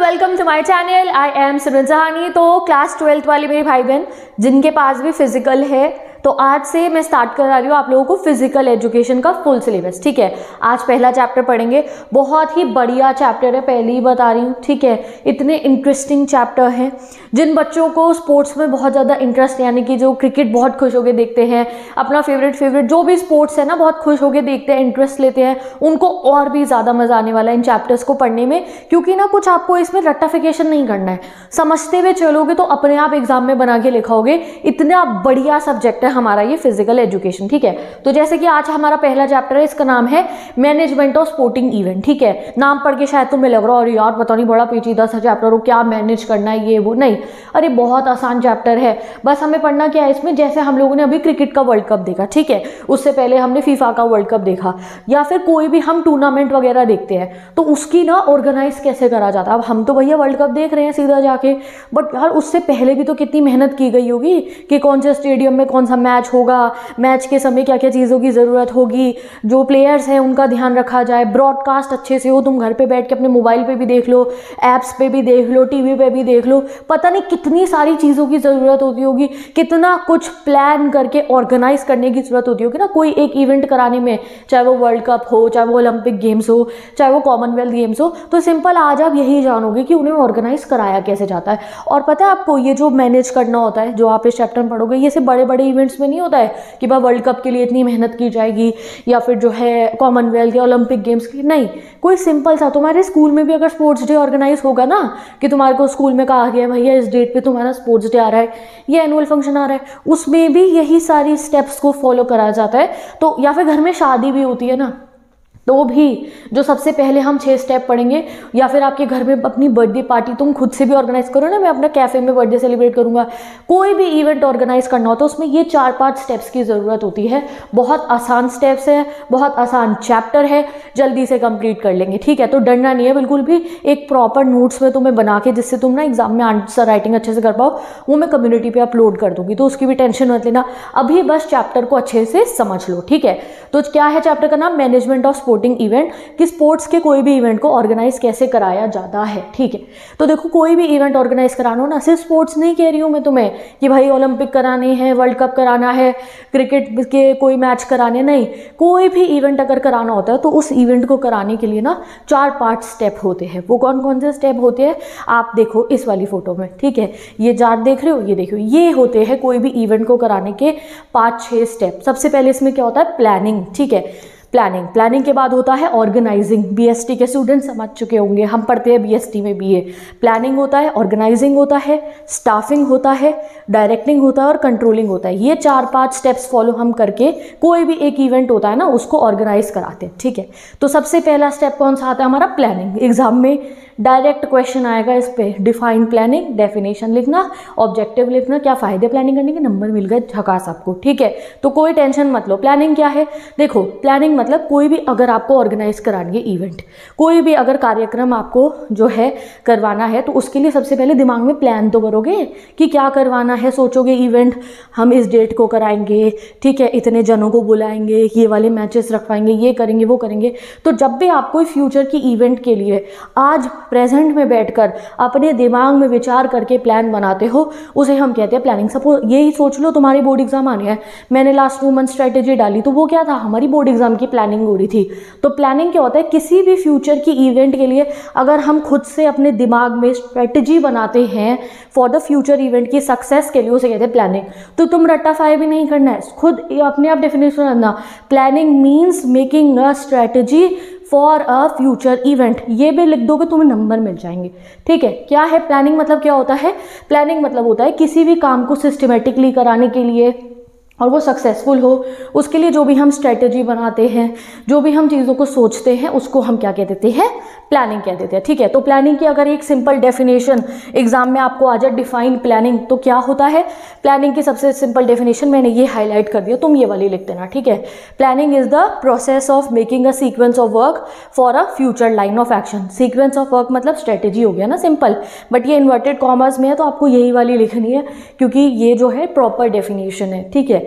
Welcome to my channel. I am Simran Sahani. तो class 12th वाले मेरे भाई बहन जिनके पास भी फिजिकल है, तो आज से मैं स्टार्ट करा रही हूँ आप लोगों को फिजिकल एजुकेशन का फुल सिलेबस। ठीक है, आज पहला चैप्टर पढ़ेंगे। बहुत ही बढ़िया चैप्टर है, पहले ही बता रही हूँ। ठीक है, इतने इंटरेस्टिंग चैप्टर हैं। जिन बच्चों को स्पोर्ट्स में बहुत ज़्यादा इंटरेस्ट, यानी कि जो क्रिकेट बहुत खुश होकर देखते हैं, अपना फेवरेट जो भी स्पोर्ट्स है ना बहुत खुश होकर देखते हैं, इंटरेस्ट लेते हैं, उनको और भी ज़्यादा मज़ा आने वाला है इन चैप्टर्स को पढ़ने में। क्योंकि ना कुछ आपको इसमें रट्टाफिकेशन नहीं करना है, समझते हुए चलोगे तो अपने आप एग्जाम में बना के लिखाओगे। इतना बढ़िया सब्जेक्ट है हमारा ये फिजिकल एजुकेशन। ठीक है, तो जैसे कि आज हमारा पहला चैप्टर है, इसका नाम है मैनेजमेंट ऑफ स्पोर्टिंग इवेंट। ठीक है, नाम पढ़ के शायद तुम्हें लग रहा है और यार पता नहीं बड़ा पेचीदा सा चैप्टर हो, क्या मैनेज करना है ये वो। नहीं, अरे बहुत आसान चैप्टर है। बस हमें पढ़ना क्या है इसमें, जैसे हम लोगों ने अभी क्रिकेट का वर्ल्ड कप देखा, ठीक है, उससे पहले हमने फीफा का वर्ल्ड कप देखा, या फिर कोई भी हम टूर्नामेंट वगैरह देखते हैं, तो उसकी ना ऑर्गेनाइज कैसे करा जाता है। अब हम तो भैया वर्ल्ड कप देख रहे हैं सीधा जाके, बट यार उससे पहले भी तो कितनी मेहनत की गई होगी कि कौन से स्टेडियम में कौन सा मैच होगा, मैच के समय क्या क्या चीज़ों की ज़रूरत होगी, जो प्लेयर्स हैं उनका ध्यान रखा जाए, ब्रॉडकास्ट अच्छे से हो, तुम घर पे बैठ के अपने मोबाइल पे भी देख लो, ऐप्स पे भी देख लो, टीवी पे भी देख लो, पता नहीं कितनी सारी चीज़ों की ज़रूरत होती होगी, कितना कुछ प्लान करके ऑर्गेनाइज करने की ज़रूरत होती होगी ना कोई एक इवेंट कराने में, चाहे वो वर्ल्ड कप हो, चाहे वो ओलंपिक गेम्स हो, चाहे वो कॉमनवेल्थ गेम्स हो। तो सिंपल आज आप यही जानोगे कि उन्हें ऑर्गेनाइज कराया कैसे जाता है। और पता है आपको, ये जो मैनेज करना होता है, जो आप इस चैप्टर में पढ़ोगे, ये सिर्फ बड़े बड़े इवेंट्स में नहीं होता है कि भाई वर्ल्ड कप के लिए इतनी मेहनत की जाएगी, या फिर जो है कॉमनवेल्थ या ओलंपिक गेम्स के लिए। नहीं, कोई सिंपल सा तुम्हारे स्कूल में भी अगर स्पोर्ट्स डे ऑर्गेनाइज होगा ना, कि तुम्हारे को स्कूल में कहा गया भैया इस डेट पे तुम्हारा स्पोर्ट्स डे आ रहा है, ये एनुअल फंक्शन आ रहा है, उसमें भी यही सारी स्टेप्स को फॉलो करा जाता है। तो या फिर घर में शादी भी होती है ना, तो भी जो सबसे पहले हम 6 स्टेप पढ़ेंगे, या फिर आपके घर में अपनी बर्थडे पार्टी तुम खुद से भी ऑर्गेनाइज करो ना, मैं अपना कैफे में बर्थडे सेलिब्रेट करूंगा, कोई भी इवेंट ऑर्गेनाइज करना हो तो उसमें ये 4-5 स्टेप्स की ज़रूरत होती है। बहुत आसान स्टेप्स है, बहुत आसान चैप्टर है, जल्दी से कंप्लीट कर लेंगे। ठीक है, तो डरना नहीं है बिल्कुल भी। एक प्रॉपर नोट्स में तुम्हें बना के, जिससे तुम ना एग्जाम में आंसर राइटिंग अच्छे से कर पाओ, वो मैं कम्युनिटी पे अपलोड कर दूंगी, तो उसकी भी टेंशन मत लेना। अभी बस चैप्टर को अच्छे से समझ लो। ठीक है, तो क्या है चैप्टर का नाम, मैनेजमेंट ऑफ स्पोर्टिंग इवेंट, कि स्पोर्ट्स के कोई भी इवेंट को ऑर्गेनाइज कैसे कराया जाता है। ठीक है, तो देखो कोई भी इवेंट ऑर्गेनाइज कराना हो ना, सिर्फ स्पोर्ट्स नहीं कह रही हूँ मैं तुम्हें कि भाई ओलंपिक कराने हैं, वर्ल्ड कप कराना है, क्रिकेट के कोई मैच कराने, नहीं, कोई भी इवेंट अगर कराना होता है तो उस इवेंट को कराने के लिए ना 4-5 स्टेप होते हैं। वो कौन कौन से स्टेप होते हैं आप देखो इस वाली फोटो में। ठीक है, ये चार्ट देख रहे हो, ये देखो, ये होते हैं कोई भी इवेंट को कराने के 5-6 स्टेप। सबसे पहले इसमें क्या होता है, प्लानिंग। ठीक है, प्लानिंग के बाद होता है ऑर्गेनाइजिंग। बीएसटी के स्टूडेंट समझ चुके होंगे, हम पढ़ते हैं बीएसटी में बीए। प्लानिंग होता है, ऑर्गेनाइजिंग होता है, स्टाफिंग होता है, डायरेक्टिंग होता है और कंट्रोलिंग होता है। ये 4-5 स्टेप्स फॉलो हम करके कोई भी एक इवेंट होता है ना उसको ऑर्गेनाइज कराते हैं। ठीक है, तो सबसे पहला स्टेप कौन सा आता है हमारा, प्लानिंग। एग्जाम में डायरेक्ट क्वेश्चन आएगा इस पे, डिफाइन प्लानिंग, डेफिनेशन लिखना, ऑब्जेक्टिव लिखना, क्या फायदे प्लानिंग करने के, नंबर मिल गए झकास आपको। ठीक है, तो कोई टेंशन मत लो। प्लानिंग क्या है, देखो प्लानिंग मतलब कोई भी अगर आपको ऑर्गेनाइज करानी है इवेंट, कोई भी अगर कार्यक्रम आपको जो है करवाना है, तो उसके लिए सबसे पहले दिमाग में प्लान तो करोगे कि क्या करवाना है। सोचोगे इवेंट हम इस डेट को कराएंगे, ठीक है, इतने जनों को बुलाएंगे, ये वाले मैचेस रखवाएंगे, ये करेंगे वो करेंगे। तो जब भी आप कोई फ्यूचर की इवेंट के लिए आज प्रेजेंट में बैठकर अपने दिमाग में विचार करके प्लान बनाते हो, उसे हम कहते हैं प्लानिंग। सपोज यही सोच लो तुम्हारी बोर्ड एग्जाम आने हैं, मैंने लास्ट 2 मंथ स्ट्रेटेजी डाली, तो वो क्या था, हमारी बोर्ड एग्जाम की प्लानिंग हो रही थी। तो प्लानिंग क्या होता है, किसी भी फ्यूचर की इवेंट के लिए अगर हम खुद से अपने दिमाग में स्ट्रेटेजी बनाते हैं फॉर द फ्यूचर इवेंट की सक्सेस के लिए, उसे कहते हैं प्लानिंग। तो तुम रट्टाफाई भी नहीं करना है, खुद अपने आप डेफिनेशन करना। Planning means making a strategy for a future event. ये भी लिख दोगे तुम्हें नंबर मिल जाएंगे। ठीक है, क्या है प्लानिंग, मतलब क्या होता है, प्लानिंग मतलब होता है किसी भी काम को सिस्टमेटिकली कराने के लिए और वो सक्सेसफुल हो, उसके लिए जो भी हम स्ट्रेटेजी बनाते हैं, जो भी हम चीज़ों को सोचते हैं, उसको हम क्या कह देते हैं, प्लानिंग कह देते हैं। ठीक है, तो प्लानिंग की अगर एक सिंपल डेफिनेशन एग्जाम में आपको आ जाए, डिफाइन प्लानिंग, तो क्या होता है, प्लानिंग की सबसे सिंपल डेफिनेशन मैंने ये हाईलाइट कर दिया, तुम ये वाली लिख देना। ठीक है, planning is the process of making a sequence of work for a future line of action. Sequence of work मतलब स्ट्रेटेजी हो गया ना सिंपल, बट ये इन्वर्टेड कॉमर्स में है तो आपको यही वाली लिखनी है, क्योंकि ये जो है प्रॉपर डेफिनेशन है। ठीक है,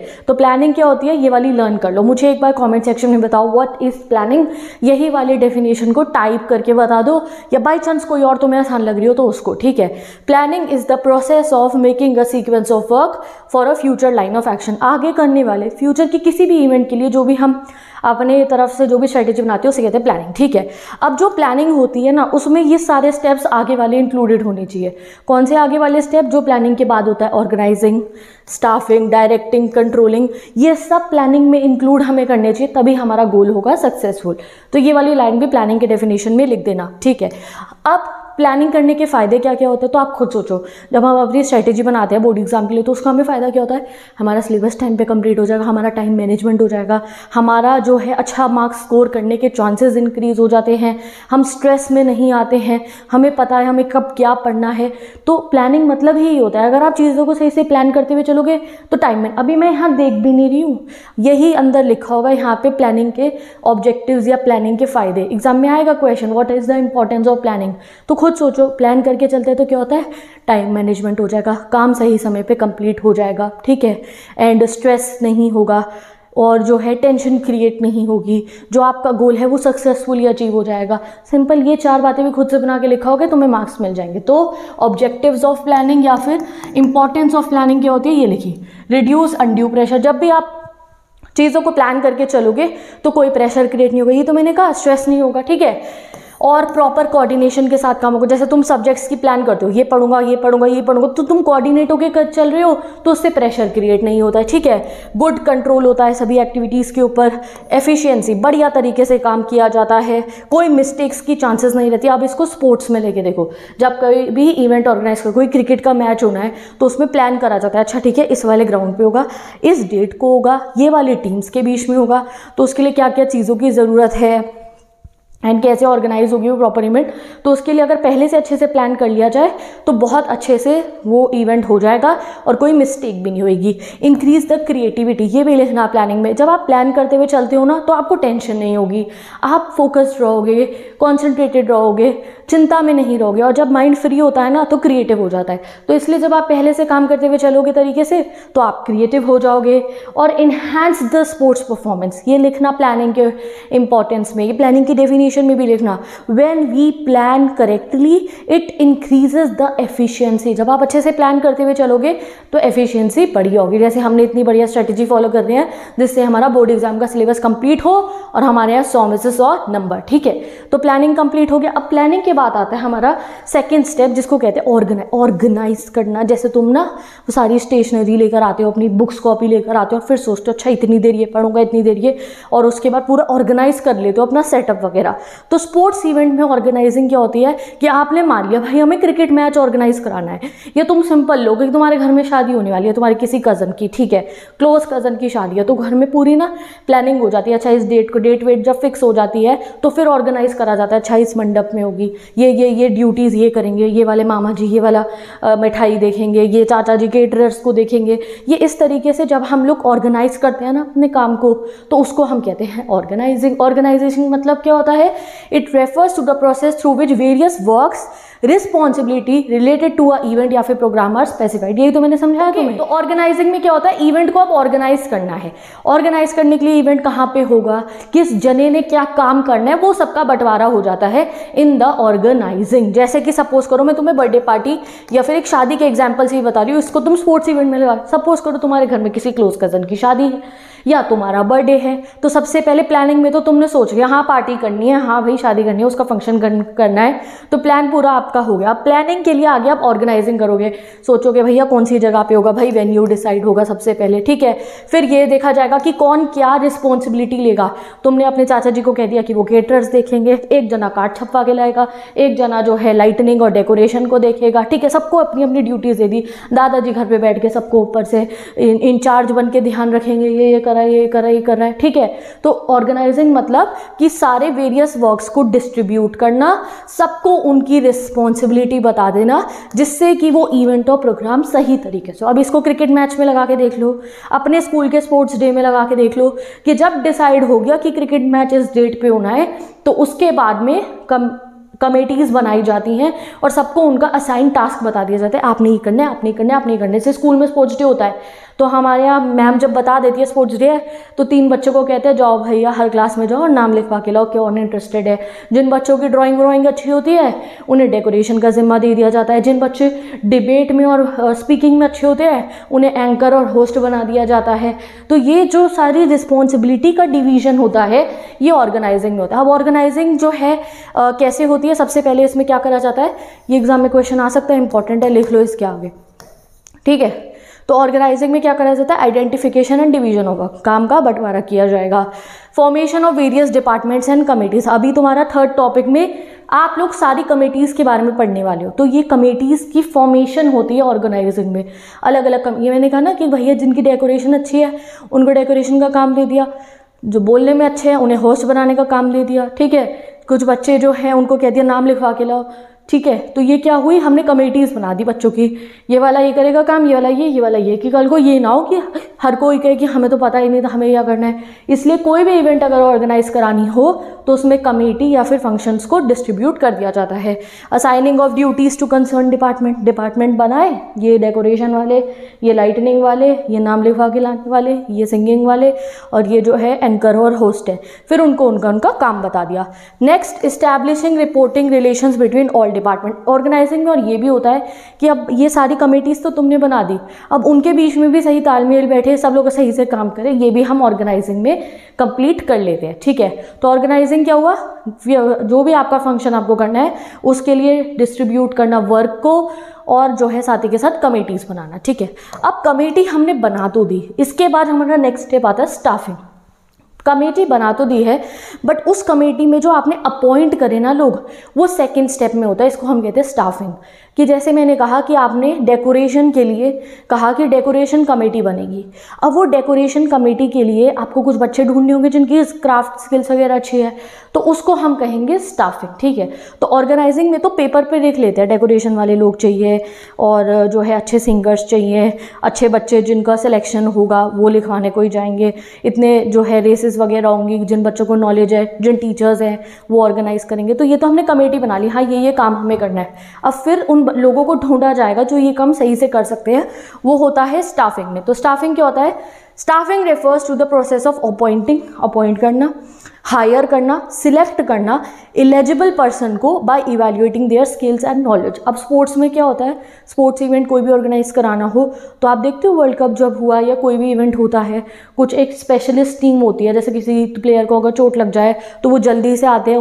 तो प्लानिंग क्या होती है ये वाली लर्न कर लो। मुझे एक बार कमेंट सेक्शन में बताओ व्हाट इज प्लानिंग, यही वाली डेफिनेशन को टाइप करके बता दो, या बाई चांस कोई और तुम्हें आसान लग रही हो तो उसको, ठीक है। Planning is the process of making a sequence of work for a future line of action. आगे करने वाले फ्यूचर की किसी भी इवेंट के लिए जो भी हम अपने तरफ से जो भी स्ट्रेटेजी बनाते हैं उसे कहते हैं प्लानिंग, ठीक है। अब जो प्लानिंग होती है ना उसमें ये सारे स्टेप्स आगे वाले इंक्लूडेड होने चाहिए। कौन से आगे वाले स्टेप? जो प्लानिंग के बाद होता है, ऑर्गेनाइजिंग, स्टाफिंग, डायरेक्टिंग, कंट्रोलिंग, ये सब प्लानिंग में इंक्लूड हमें करने चाहिए, तभी हमारा गोल होगा सक्सेसफुल। तो ये वाली लाइन भी प्लानिंग के डेफिनेशन में लिख देना, ठीक है। अब प्लानिंग करने के फ़ायदे क्या क्या होते हैं तो आप खुद सोचो। जब हम अपनी स्ट्रेटेजी बनाते हैं बोर्ड एग्जाम के लिए तो उसका हमें फ़ायदा क्या होता है? हमारा सिलेबस टाइम पे कंप्लीट हो जाएगा, हमारा टाइम मैनेजमेंट हो जाएगा, हमारा जो है अच्छा मार्क्स स्कोर करने के चांसेस इंक्रीज हो जाते हैं, हम स्ट्रेस में नहीं आते हैं, हमें पता है हमें कब क्या पढ़ना है। तो प्लानिंग मतलब ही होता है, अगर आप चीज़ों को सही से प्लान करते हुए चलोगे तो टाइम में, अभी मैं यहाँ देख भी नहीं रही हूँ, यही अंदर लिखा होगा यहाँ पे प्लानिंग के ऑब्जेक्टिव्स या प्लानिंग के फ़ायदे। एग्जाम में आएगा question what is the importance of planning, तो खुद सोचो। प्लान करके चलते हैं तो क्या होता है? टाइम मैनेजमेंट हो जाएगा, काम सही समय पे कंप्लीट हो जाएगा, ठीक है, एंड स्ट्रेस नहीं होगा और जो है टेंशन क्रिएट नहीं होगी, जो आपका गोल है वो सक्सेसफुली अचीव हो जाएगा। सिंपल, ये 4 बातें भी खुद से बना के लिखा होगा तुम्हें मार्क्स मिल जाएंगे। तो ऑब्जेक्टिव्स ऑफ प्लानिंग या फिर इंपॉर्टेंस ऑफ प्लानिंग क्या होती है ये लिखी। रिड्यूस अनड्यू प्रेशर, जब भी आप चीज़ों को प्लान करके चलोगे तो कोई प्रेशर क्रिएट नहीं होगा, ये तो मैंने कहा, स्ट्रेस नहीं होगा, ठीक है। और प्रॉपर कोऑर्डिनेशन के साथ काम होगा। जैसे तुम सब्जेक्ट्स की प्लान करते हो, ये पढ़ूंगा ये पढ़ूंगा ये पढ़ूंगा, तो तुम कोऑर्डिनेट होकर कर चल रहे हो तो उससे प्रेशर क्रिएट नहीं होता है, ठीक है। गुड कंट्रोल होता है सभी एक्टिविटीज़ के ऊपर, एफिशिएंसी, बढ़िया तरीके से काम किया जाता है, कोई मिस्टेक्स की चांसेस नहीं रहती। अब इसको स्पोर्ट्स में लेके देखो, जब कोई भी इवेंट ऑर्गेनाइज कर, कोई क्रिकेट का मैच होना है तो उसमें प्लान करा जाता है, अच्छा ठीक है इस वाले ग्राउंड पे होगा, इस डेट को होगा, ये वाली टीम्स के बीच में होगा, तो उसके लिए क्या क्या चीज़ों की ज़रूरत है एंड कैसे ऑर्गेनाइज होगी वो प्रॉपर इवेंट। तो उसके लिए अगर पहले से अच्छे से प्लान कर लिया जाए तो बहुत अच्छे से वो इवेंट हो जाएगा और कोई मिस्टेक भी नहीं होगी। इंक्रीज द क्रिएटिविटी, ये भी लिखना प्लानिंग में। जब आप प्लान करते हुए चलते हो ना तो आपको टेंशन नहीं होगी, आप फोकस्ड रहोगे, कॉन्सेंट्रेटेड रहोगे, चिंता में नहीं रहोगे, और जब माइंड फ्री होता है ना तो क्रिएटिव हो जाता है। तो इसलिए जब आप पहले से काम करते हुए चलोगे तरीके से तो आप क्रिएटिव हो जाओगे। और इन्हांस द स्पोर्ट्स परफॉर्मेंस, ये लिखना प्लानिंग के इंपॉर्टेंस में, ये प्लानिंग की डेफिनेशन में भी लिखना। When we plan correctly it increases the efficiency, जब आप अच्छे से प्लान करते हुए चलोगे तो एफिशिएंसी बढ़िया होगी। जैसे हमने इतनी बढ़िया स्ट्रेटेजी फॉलो कर रहे हैं जिससे हमारा बोर्ड एग्जाम का सिलेबस कंप्लीट हो और हमारे यहाँ 100 में से 100 नंबर, ठीक है। तो प्लानिंग कंप्लीट हो गया। अब प्लानिंग के बाद आता है हमारा सेकंड स्टेप जिसको कहते हैं ऑर्गेनाइज करना। जैसे तुम ना सारी स्टेशनरी लेकर आते हो, अपनी बुक्स कॉपी लेकर आते हो, फिर सोचते हो अच्छा इतनी देर ये पढ़ूंगा, इतनी देर ये, और उसके बाद पूरा ऑर्गेनाइज कर लेते हो अपना सेटअप वगैरह। तो स्पोर्ट्स इवेंट में ऑर्गेनाइजिंग क्या होती है कि आपने मान लिया भाई हमें क्रिकेट मैच ऑर्गेनाइज कराना है, या तुम सिंपल लोग, तुम्हारे घर में शादी होने वाली है तुम्हारे किसी कज़न की, ठीक है, क्लोज कज़न की शादी है, तो घर में पूरी ना प्लानिंग हो जाती है। अच्छा इस डेट को, डेट वेट जब फिक्स हो जाती है तो फिर ऑर्गेनाइज करा जाता है, अच्छा इस मंडप में होगी, ये ड्यूटीज़ ये करेंगे, ये वाले मामा जी ये वाला मिठाई देखेंगे, ये चाचा जी केटरर्स को देखेंगे। ये इस तरीके से जब हम लोग ऑर्गेनाइज करते हैं ना अपने काम को तो उसको हम कहते हैं ऑर्गेनाइजिंग। ऑर्गेनाइजेशन मतलब क्या होता है? It refers to the process through which various works responsibility related to a event या फिर प्रोग्राम आर स्पेसिफाइड। यही तो मैंने समझाया तुम्हें। तो ऑर्गेनाइजिंग में क्या होता है? इवेंट को अब ऑर्गेनाइज करना है। ऑर्गेनाइज करने के लिए इवेंट कहाँ पे होगा, किस जने ने क्या काम करना है, वो सबका बंटवारा हो जाता है इन द ऑर्गेनाइजिंग। जैसे कि सपोज करो मैं तुम्हें बर्थडे पार्टी या फिर एक शादी के एग्जाम्पल से ही बता रही हूँ, इसको तुम स्पोर्ट्स इवेंट में लगा। सपोज करो तुम्हारे घर में किसी क्लोज कजन की शादी है या तुम्हारा बर्थडे है, तो सबसे पहले प्लानिंग में तो तुमने सोच लिया हाँ पार्टी करनी है, हाँ भाई शादी करनी है, उसका फंक्शन करना है, तो प्लान पूरा आपका हो गया। अब प्लानिंग के लिए आगे आप ऑर्गेनाइजिंग करोगे, सोचोगे भैया कौन सी जगह पे होगा, भाई वेन्यू डिसाइड होगा सबसे पहले, ठीक है। फिर ये देखा जाएगा कि कौन क्या रिस्पॉन्सिबिलिटी लेगा। तुमने अपने चाचा जी को कह दिया कि वो केटरर्स देखेंगे, एक जना कार्ड छपवा के लाएगा, एक जना जो है लाइटनिंग और डेकोरेशन को देखेगा, ठीक है। सबको अपनी अपनी ड्यूटीज दे दी। दादाजी घर पे बैठ के सबको ऊपर से इंचार्ज बन के ध्यान रखेंगे, ये कर रहा है, ये कर रहा है, ये कर रहा है, ठीक है। तो ऑर्गेनाइजिंग मतलब कि सारे वेरियस वर्क्स को डिस्ट्रीब्यूट करना, सबको उनकी रिस्पॉन्सिबिलिटी बता देना, जिससे कि वो इवेंट और प्रोग्राम सही तरीके से। अब इसको क्रिकेट मैच में लगा के देख लो, अपने स्कूल के स्पोर्ट्स डे में लगा के देख लो कि जब डिसाइड हो गया कि क्रिकेट मैच इस डेट पे होना है तो उसके बाद में कमेटीज़ बनाई जाती हैं और सबको उनका असाइन टास्क बता दिया जाता है, आपने ही करना है, आपने ही करना है, आपने ही करना है। जैसे स्कूल में स्पोर्ट्स डे होता है तो हमारे यहाँ मैम जब बता देती है स्पोर्ट्स डे है तो 3 बच्चों को कहते हैं जाओ भैया हर क्लास में जाओ और नाम लिखवा के लाओ कौन इंटरेस्टेड है। जिन बच्चों की ड्राइंग अच्छी होती है उन्हें डेकोरेशन का जिम्मा दे दिया जाता है। जिन बच्चे डिबेट में और स्पीकिंग में अच्छे होते हैं उन्हें एंकर और होस्ट बना दिया जाता है। तो ये जो सारी रिस्पॉन्सिबिलिटी का डिवीजन होता है ये ऑर्गेनाइजिंग में होता है। अब ऑर्गेनाइजिंग जो है कैसे होती है, सबसे पहले इसमें क्या करा जाता है, ये एग्जाम में क्वेश्चन आ सकता है, इंपॉर्टेंट है, लिख लो इसके आगे, ठीक है। तो ऑर्गेनाइजिंग में क्या करा जाता है, आइडेंटिफिकेशन एंड डिवीजन होगा, काम का बंटवारा किया जाएगा। Formation of various departments and committees, अभी तुम्हारा 3rd टॉपिक में आप लोग सारी कमिटीज़ के बारे में पढ़ने वाले हो। तो ये कमिटीज़ की फॉर्मेशन होती है ऑर्गेनाइजिंग में, अलग अलग ये मैंने कहा ना कि भैया जिनकी डेकोरेशन अच्छी है उनको डेकोरेशन का काम दे दिया, जो बोलने में अच्छे हैं उन्हें होस्ट बनाने का काम दे दिया, ठीक है। कुछ बच्चे जो हैं उनको कह दिया नाम लिखवा के लाओ, ठीक है। तो ये क्या हुई, हमने कमेटीज़ बना दी बच्चों की, ये वाला ये करेगा काम, ये वाला ये वाला ये, कि कल को ये ना हो कि हर कोई कहे कि हमें तो पता ही नहीं था हमें क्या करना है। इसलिए कोई भी इवेंट अगर ऑर्गेनाइज करानी हो तो उसमें कमेटी या फिर फंक्शंस को डिस्ट्रीब्यूट कर दिया जाता है। Assigning of duties to concern department बनाए, ये डेकोरेशन वाले, ये लाइटनिंग वाले, ये नाम लिखवा के लाने वाले, ये सिंगिंग वाले, और ये जो है एंकर और होस्ट है, फिर उनको उनका काम बता दिया। Next, establishing reporting relations between all department. Organizing में और ये भी होता है कि अब ये सारी कमेटीज़ तो तुमने बना दी, अब उनके बीच में भी सही तालमेल बैठे, सब लोग सही से काम करें, ये भी हम ऑर्गेनाइजिंग में कंप्लीट कर लेते हैं, ठीक है। तो ऑर्गेनाइजिंग क्या हुआ, जो भी आपका फंक्शन आपको करना है उसके लिए डिस्ट्रीब्यूट करना वर्क को, और जो है साथ ही के साथ कमेटीज़ बनाना, ठीक है। अब कमेटी हमने बना तो दी, इसके बाद हमारा नेक्स्ट स्टेप आता है स्टाफिंग। कमेटी बना तो दी है बट उस कमेटी में जो आपने अपॉइंट करे ना लोग, वो सेकंड स्टेप में होता है, इसको हम कहते हैं स्टाफिंग। कि जैसे मैंने कहा कि आपने डेकोरेशन के लिए कहा कि डेकोरेशन कमेटी बनेगी, अब वो डेकोरेशन कमेटी के लिए आपको कुछ बच्चे ढूंढने होंगे जिनकी क्राफ्ट स्किल्स वगैरह अच्छी है, तो उसको हम कहेंगे स्टाफिंग, ठीक है। तो ऑर्गेनाइजिंग में तो पेपर पे लिख लेते हैं डेकोरेशन वाले लोग चाहिए, और जो है अच्छे सिंगर्स चाहिए, अच्छे बच्चे जिनका सिलेक्शन होगा वो लिखवाने को ही जाएंगे, इतने जो है रेसेस वगैरह होंगी, जिन बच्चों को नॉलेज है, जिन टीचर्स हैं वो ऑर्गेनाइज करेंगे। तो ये तो हमने कमेटी बना ली, हाँ ये काम हमें करना है। अब फिर उन लोगों को ढूंढा जाएगा जो ये काम सही से कर सकते हैं, वो होता है स्टाफिंग में। तो स्टाफिंग क्या होता है, staffing refers to the process of appointing, appoint करना, हायर करना, सिलेक्ट करना एलिजिबल पर्सन को by evaluating their skills and knowledge. अब स्पोर्ट्स में क्या होता है, स्पोर्ट्स इवेंट कोई भी ऑर्गेनाइज कराना हो तो आप देखते हो वर्ल्ड कप जब हुआ या कोई भी इवेंट होता है, कुछ एक स्पेशलिस्ट टीम होती है, जैसे किसी प्लेयर को अगर चोट लग जाए तो वो जल्दी से आते हैं,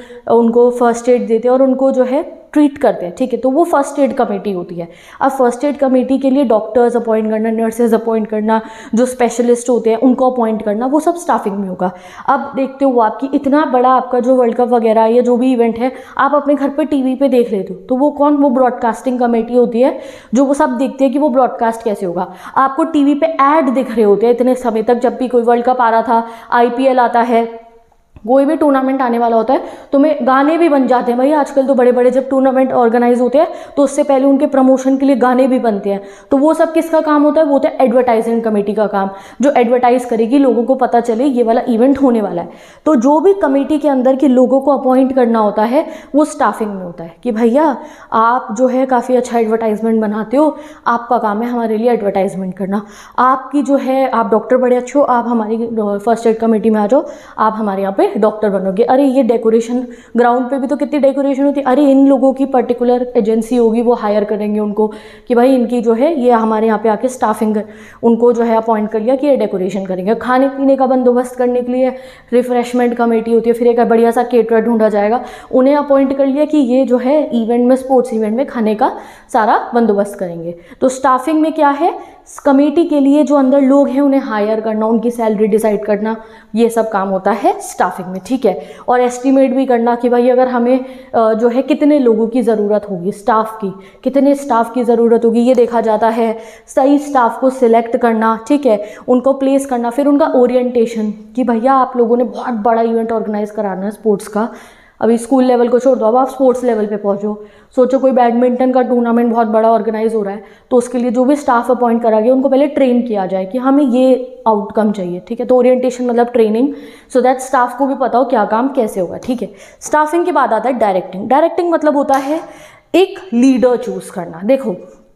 उनको फर्स्ट एड देते हैं और उनको जो है ट्रीट करते हैं, ठीक है। तो वो फर्स्ट एड कमेटी होती है। अब फर्स्ट एड कमेटी के लिए डॉक्टर्स अपॉइंट करना, नर्सेज अपॉइंट करना, जो स्पेशलिस्ट होते हैं उनको अपॉइंट करना, वो सब स्टाफिंग में होगा। अब देखते हो आपकी इतना बड़ा आपका जो वर्ल्ड कप वगैरह या जो भी इवेंट है आप अपने घर पे टीवी पे देख लेते हो, तो वो कौन, वो ब्रॉडकास्टिंग कमेटी होती है, जो वो सब देखते हैं कि वो ब्रॉडकास्ट कैसे होगा। आपको टीवी पे ऐड दिख रहे होते हैं इतने समय तक, जब भी कोई वर्ल्ड कप आ रहा था, IPL आता है, कोई भी टूर्नामेंट आने वाला होता है तो में गाने भी बन जाते हैं भाई। आजकल तो बड़े बड़े जब टूर्नामेंट ऑर्गेनाइज होते हैं तो उससे पहले उनके प्रमोशन के लिए गाने भी बनते हैं। तो वो सब किसका काम होता है, वो होता है एडवर्टाइजिंग कमेटी का काम, जो एडवर्टाइज करेगी, लोगों को पता चले ये वाला इवेंट होने वाला है। तो जो भी कमेटी के अंदर के लोगों को अपॉइंट करना होता है वो स्टाफिंग में होता है कि भैया आप जो है काफ़ी अच्छा एडवर्टाइजमेंट बनाते हो, आपका काम है हमारे लिए एडवर्टाइजमेंट करना। आपकी जो है, आप डॉक्टर बड़े अच्छे हो, आप हमारी फर्स्ट एड कमेटी में आ जाओ, आप हमारे यहाँ पे डॉक्टर बनोगे। अरे ये डेकोरेशन, ग्राउंड पे भी तो कितनी डेकोरेशन होती है, अरे इन लोगों की पर्टिकुलर एजेंसी होगी, वो हायर करेंगे उनको कि भाई इनकी जो है ये हमारे यहाँ पे आके स्टाफिंग, उनको जो है अपॉइंट कर लिया कि ये डेकोरेशन करेंगे। खाने पीने का बंदोबस्त करने के लिए रिफ्रेशमेंट कमेटी होती है, फिर एक बढ़िया सा केटरर ढूंढा जाएगा, उन्हें अपॉइंट कर लिया कि ये जो है इवेंट में, स्पोर्ट्स इवेंट में खाने का सारा बंदोबस्त करेंगे। तो स्टाफिंग में क्या है, कमेटी के लिए जो अंदर लोग हैं उन्हें हायर करना, उनकी सैलरी डिसाइड करना, ये सब काम होता है स्टाफिंग में, ठीक है। और एस्टिमेट भी करना कि भाई अगर हमें जो है कितने लोगों की ज़रूरत होगी, स्टाफ की कितने स्टाफ की ज़रूरत होगी ये देखा जाता है। सही स्टाफ को सिलेक्ट करना, ठीक है, उनको प्लेस करना, फिर उनका ओरिएंटेशन कि भैया आप लोगों ने बहुत बड़ा इवेंट ऑर्गेनाइज कराना है स्पोर्ट्स का, अभी स्कूल लेवल को छोड़ दो, अब आप स्पोर्ट्स लेवल पे पहुंचो। सोचो कोई बैडमिंटन का टूर्नामेंट बहुत बड़ा ऑर्गेनाइज हो रहा है, तो उसके लिए जो भी स्टाफ अपॉइंट करा गया उनको पहले ट्रेन किया जाए कि हमें ये आउटकम चाहिए, ठीक है। तो ओरिएंटेशन मतलब ट्रेनिंग, सो दैट स्टाफ को भी पता हो क्या काम कैसे होगा, ठीक है। स्टाफिंग के बाद आता है डायरेक्टिंग। डायरेक्टिंग मतलब होता है एक लीडर चूज करना। देखो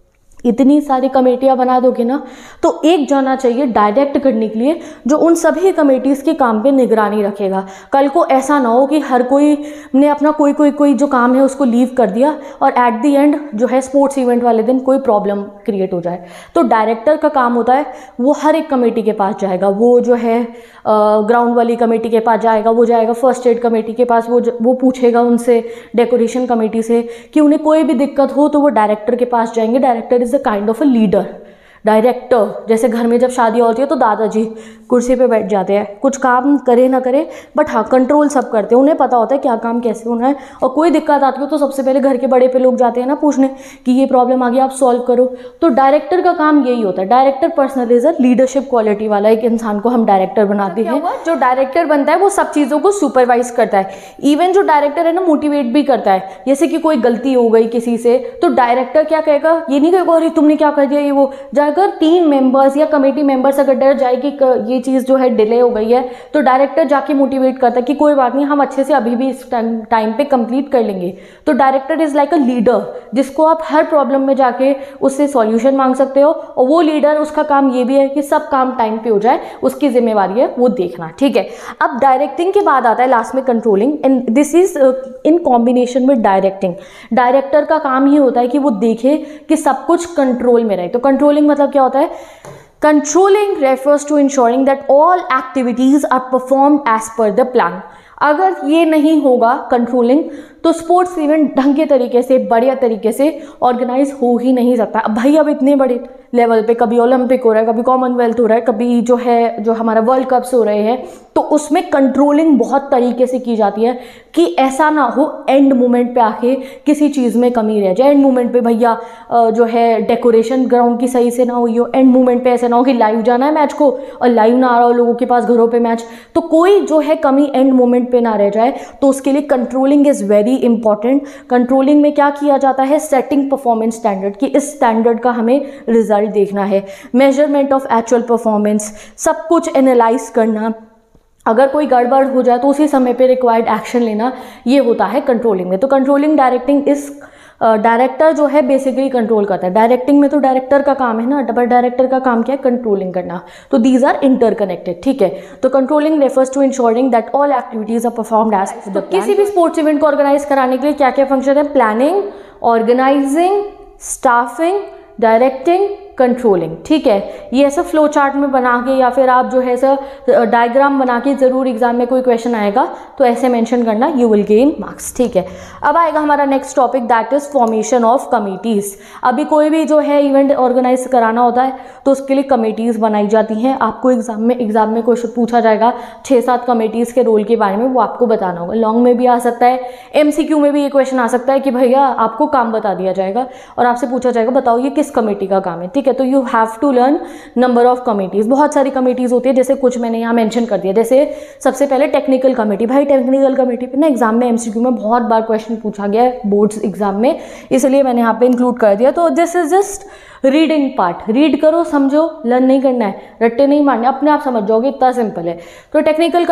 इतनी सारी कमेटियाँ बना दोगे ना, तो एक जना चाहिए डायरेक्ट करने के लिए, जो उन सभी कमेटीज़ के काम पे निगरानी रखेगा। कल को ऐसा ना हो कि हर कोई ने अपना कोई जो काम है उसको लीव कर दिया और एट द एंड जो है स्पोर्ट्स इवेंट वाले दिन कोई प्रॉब्लम क्रिएट हो जाए। तो डायरेक्टर का काम होता है वो हर एक कमेटी के पास जाएगा, वो जो है ग्राउंड वाली कमेटी के पास जाएगा, वो जाएगा फर्स्ट एड कमेटी के पास, वो पूछेगा उनसे डेकोरेशन कमेटी से कि उन्हें कोई भी दिक्कत हो तो वो डायरेक्टर के पास जाएंगे। Director is a kind of a leader. Director जैसे घर में जब शादी होती है तो दादाजी कुर्सी पे बैठ जाते हैं, कुछ काम करे ना करे बट हाँ कंट्रोल सब करते हैं, उन्हें पता होता है क्या काम कैसे होना है। और कोई दिक्कत आती हो तो सबसे पहले घर के बड़े पे लोग जाते हैं ना पूछने कि ये प्रॉब्लम आ गई आप सॉल्व करो। तो डायरेक्टर का काम यही होता है। डायरेक्टर पर्सनलाइजर लीडरशिप क्वालिटी वाला एक इंसान को हम डायरेक्टर बनाते हैं। जो डायरेक्टर बनता है वो सब चीज़ों को सुपरवाइज करता है। इवन जो डायरेक्टर है ना मोटिवेट भी करता है। जैसे कि कोई गलती हो गई किसी से तो डायरेक्टर क्या कहेगा, ये नहीं कहेगा अरे तुमने क्या कर दिया ये वो। अगर टीम मेंबर्स या कमेटी मेंबर्स अगर डर जाए कि ये चीज़ जो है डिले हो गई है तो डायरेक्टर जाके मोटिवेट करता है कि कोई बात नहीं हम अच्छे से अभी भी इस टाइम पे कंप्लीट कर लेंगे। तो director is like a leader जिसको आप हर प्रॉब्लम में जाके उससे सॉल्यूशन मांग सकते हो। और वो लीडर उसका काम ये भी है कि सब काम टाइम पे हो जाए, उसकी जिम्मेवारी है वो देखना, ठीक है। अब डायरेक्टिंग के बाद आता है लास्ट में controlling, and this is in combination with directing. Director का काम ही होता है कि वो देखे कि सब कुछ कंट्रोल में रहे। तो कंट्रोलिंग मतलब क्या होता है? Controlling refers to ensuring that all activities are performed as per the plan. अगर ये नहीं होगा कंट्रोलिंग तो स्पोर्ट्स इवेंट ढंग के तरीके से बढ़िया तरीके से ऑर्गेनाइज हो ही नहीं सकता। अब भाई अब इतने बड़े लेवल पे कभी ओलंपिक हो रहा है, कभी कॉमनवेल्थ हो रहा है, कभी जो है जो हमारा वर्ल्ड कप्स हो रहे हैं, तो उसमें कंट्रोलिंग बहुत तरीके से की जाती है कि ऐसा ना हो एंड मोमेंट पे आके किसी चीज़ में कमी रह जाए। एंड मोमेंट पे भैया जो है डेकोरेशन ग्राउंड की सही से ना हुई हो, एंड मोमेंट पे ऐसा ना हो कि लाइव जाना है मैच को और लाइव ना आ रहा हो लोगों के पास घरों पे मैच, तो कोई जो है कमी एंड मोमेंट पे ना रह जाए। तो उसके लिए controlling is very important. Controlling में क्या किया जाता है? सेटिंग परफॉर्मेंस स्टैंडर्ड, कि इस स्टैंडर्ड का हमें रिजल्ट देखना है। मेजरमेंट ऑफ एक्चुअल परफॉर्मेंस, सब कुछ एनालाइज करना, अगर कोई गड़बड़ हो जाए तो उसी समय पे रिक्वायर्ड एक्शन लेना, ये होता है कंट्रोलिंग में। तो कंट्रोलिंग डायरेक्टिंग इस डायरेक्टर जो है बेसिकली कंट्रोल करता है। डायरेक्टिंग में तो डायरेक्टर का काम है ना, डबल डायरेक्टर का काम क्या है? कंट्रोलिंग करना। तो दीज आर इंटरकनेक्टेड, ठीक है। तो controlling refers to ensuring that all activities are performed as per the plan. किसी भी स्पोर्ट्स इवेंट को ऑर्गेनाइज कराने के लिए क्या क्या फंक्शन है? Planning, organizing, staffing, directing, controlling, ठीक है। ये ऐसा फ्लो चार्ट में बना के या फिर आप जो है ऐसा डायग्राम बना के ज़रूर एग्जाम में कोई क्वेश्चन आएगा तो ऐसे मेंशन करना, यू विल गेन मार्क्स, ठीक है। अब आएगा हमारा next topic, that is formation of committees. अभी कोई भी जो है इवेंट ऑर्गेनाइज कराना होता है तो उसके लिए कमिटीज़ बनाई जाती हैं। आपको एग्जाम में क्वेश्चन पूछा जाएगा 6-7 कमिटीज़ के रोल के बारे में, वो आपको बताना होगा। लॉन्ग में भी आ सकता है, MCQ में भी ये क्वेश्चन आ सकता है कि भैया आपको काम बता दिया जाएगा और आपसे पूछा जाएगा बताओ ये किस कमेटी का काम है, ठीक है। तो you have to learn number of committees. बहुत सारी कमिटीज़ होती है, जैसे कुछ मैंने यहाँ मेंशन कर दिया। जैसे सबसे पहले टेक्निकल कमेटी। भाई टेक्निकल कमेटी पे ना एग्जाम में MCQ में बहुत बार क्वेश्चन पूछा गया है बोर्ड्स एग्जाम में, इसलिए मैंने यहाँ पे इंक्लूड कर दिया। तो this is just reading part, read करो, समझो, लर्न नहीं करना है, रट्टे नहीं मारने, अपने आप समझ जाओगे, इतना सिंपल है। तो टेक्निकल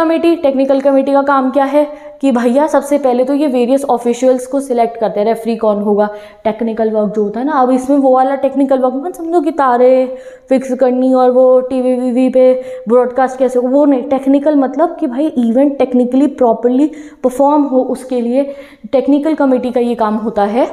कमेटी का काम क्या है कि भैया सबसे पहले तो ये वेरियस ऑफिशियल्स को सिलेक्ट करते हैं। रेफरी कौन होगा, टेक्निकल वर्क जो होता है ना, अब इसमें वो वाला टेक्निकल वर्क मत समझो कि तारे फिक्स करनी और वो TV पे ब्रॉडकास्ट कैसे हो, वो नहीं। टेक्निकल मतलब कि भाई इवेंट टेक्निकली प्रॉपरली परफॉर्म हो, उसके लिए टेक्निकल कमेटी का ये काम होता है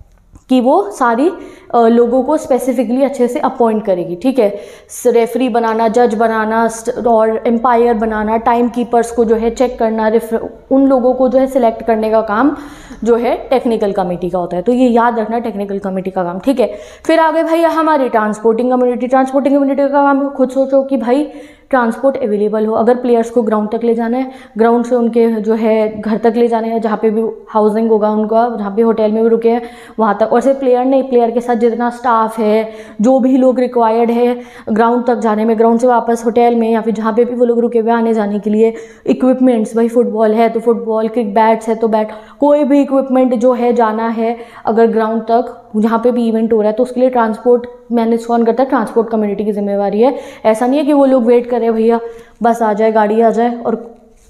कि वो सारी लोगों को स्पेसिफिकली अच्छे से अपॉइंट करेगी, ठीक है। रेफरी बनाना, जज बनाना और एम्पायर बनाना, टाइम कीपर्स को जो है चेक करना, उन लोगों को जो है सिलेक्ट करने का काम जो है टेक्निकल कमेटी का होता है। तो ये याद रखना, टेक्निकल कमेटी का काम, ठीक है। फिर आगे भाई हमारी ट्रांसपोर्टिंग कम्युनिटी का काम खुद सोचो कि भाई ट्रांसपोर्ट अवेलेबल हो। अगर प्लेयर्स को ग्राउंड तक ले जाना है, ग्राउंड से उनके जो है घर तक ले जाना है, जहाँ पे भी हाउसिंग होगा उनका, जहाँ पे होटल में भी रुके हैं वहाँ तक। और सिर्फ प्लेयर नहीं, प्लेयर के साथ जितना स्टाफ है, जो भी लोग रिक्वायर्ड है ग्राउंड तक जाने में, ग्राउंड से वापस होटल में या फिर जहाँ पे भी वो लोग रुके हुए आने जाने के लिए इक्विपमेंट्स, भाई फुटबॉल है तो फुटबॉल, क्रिकेट बैट्स है तो बैट, कोई भी इक्विपमेंट जो है जाना है अगर ग्राउंड तक जहाँ पे भी इवेंट हो रहा है तो उसके लिए ट्रांसपोर्ट मैनेज कौन करता है? ट्रांसपोर्ट कम्युनिटी की जिम्मेवारी है। ऐसा नहीं है कि वो लोग वेट करें भैया बस आ जाए, गाड़ी आ जाए और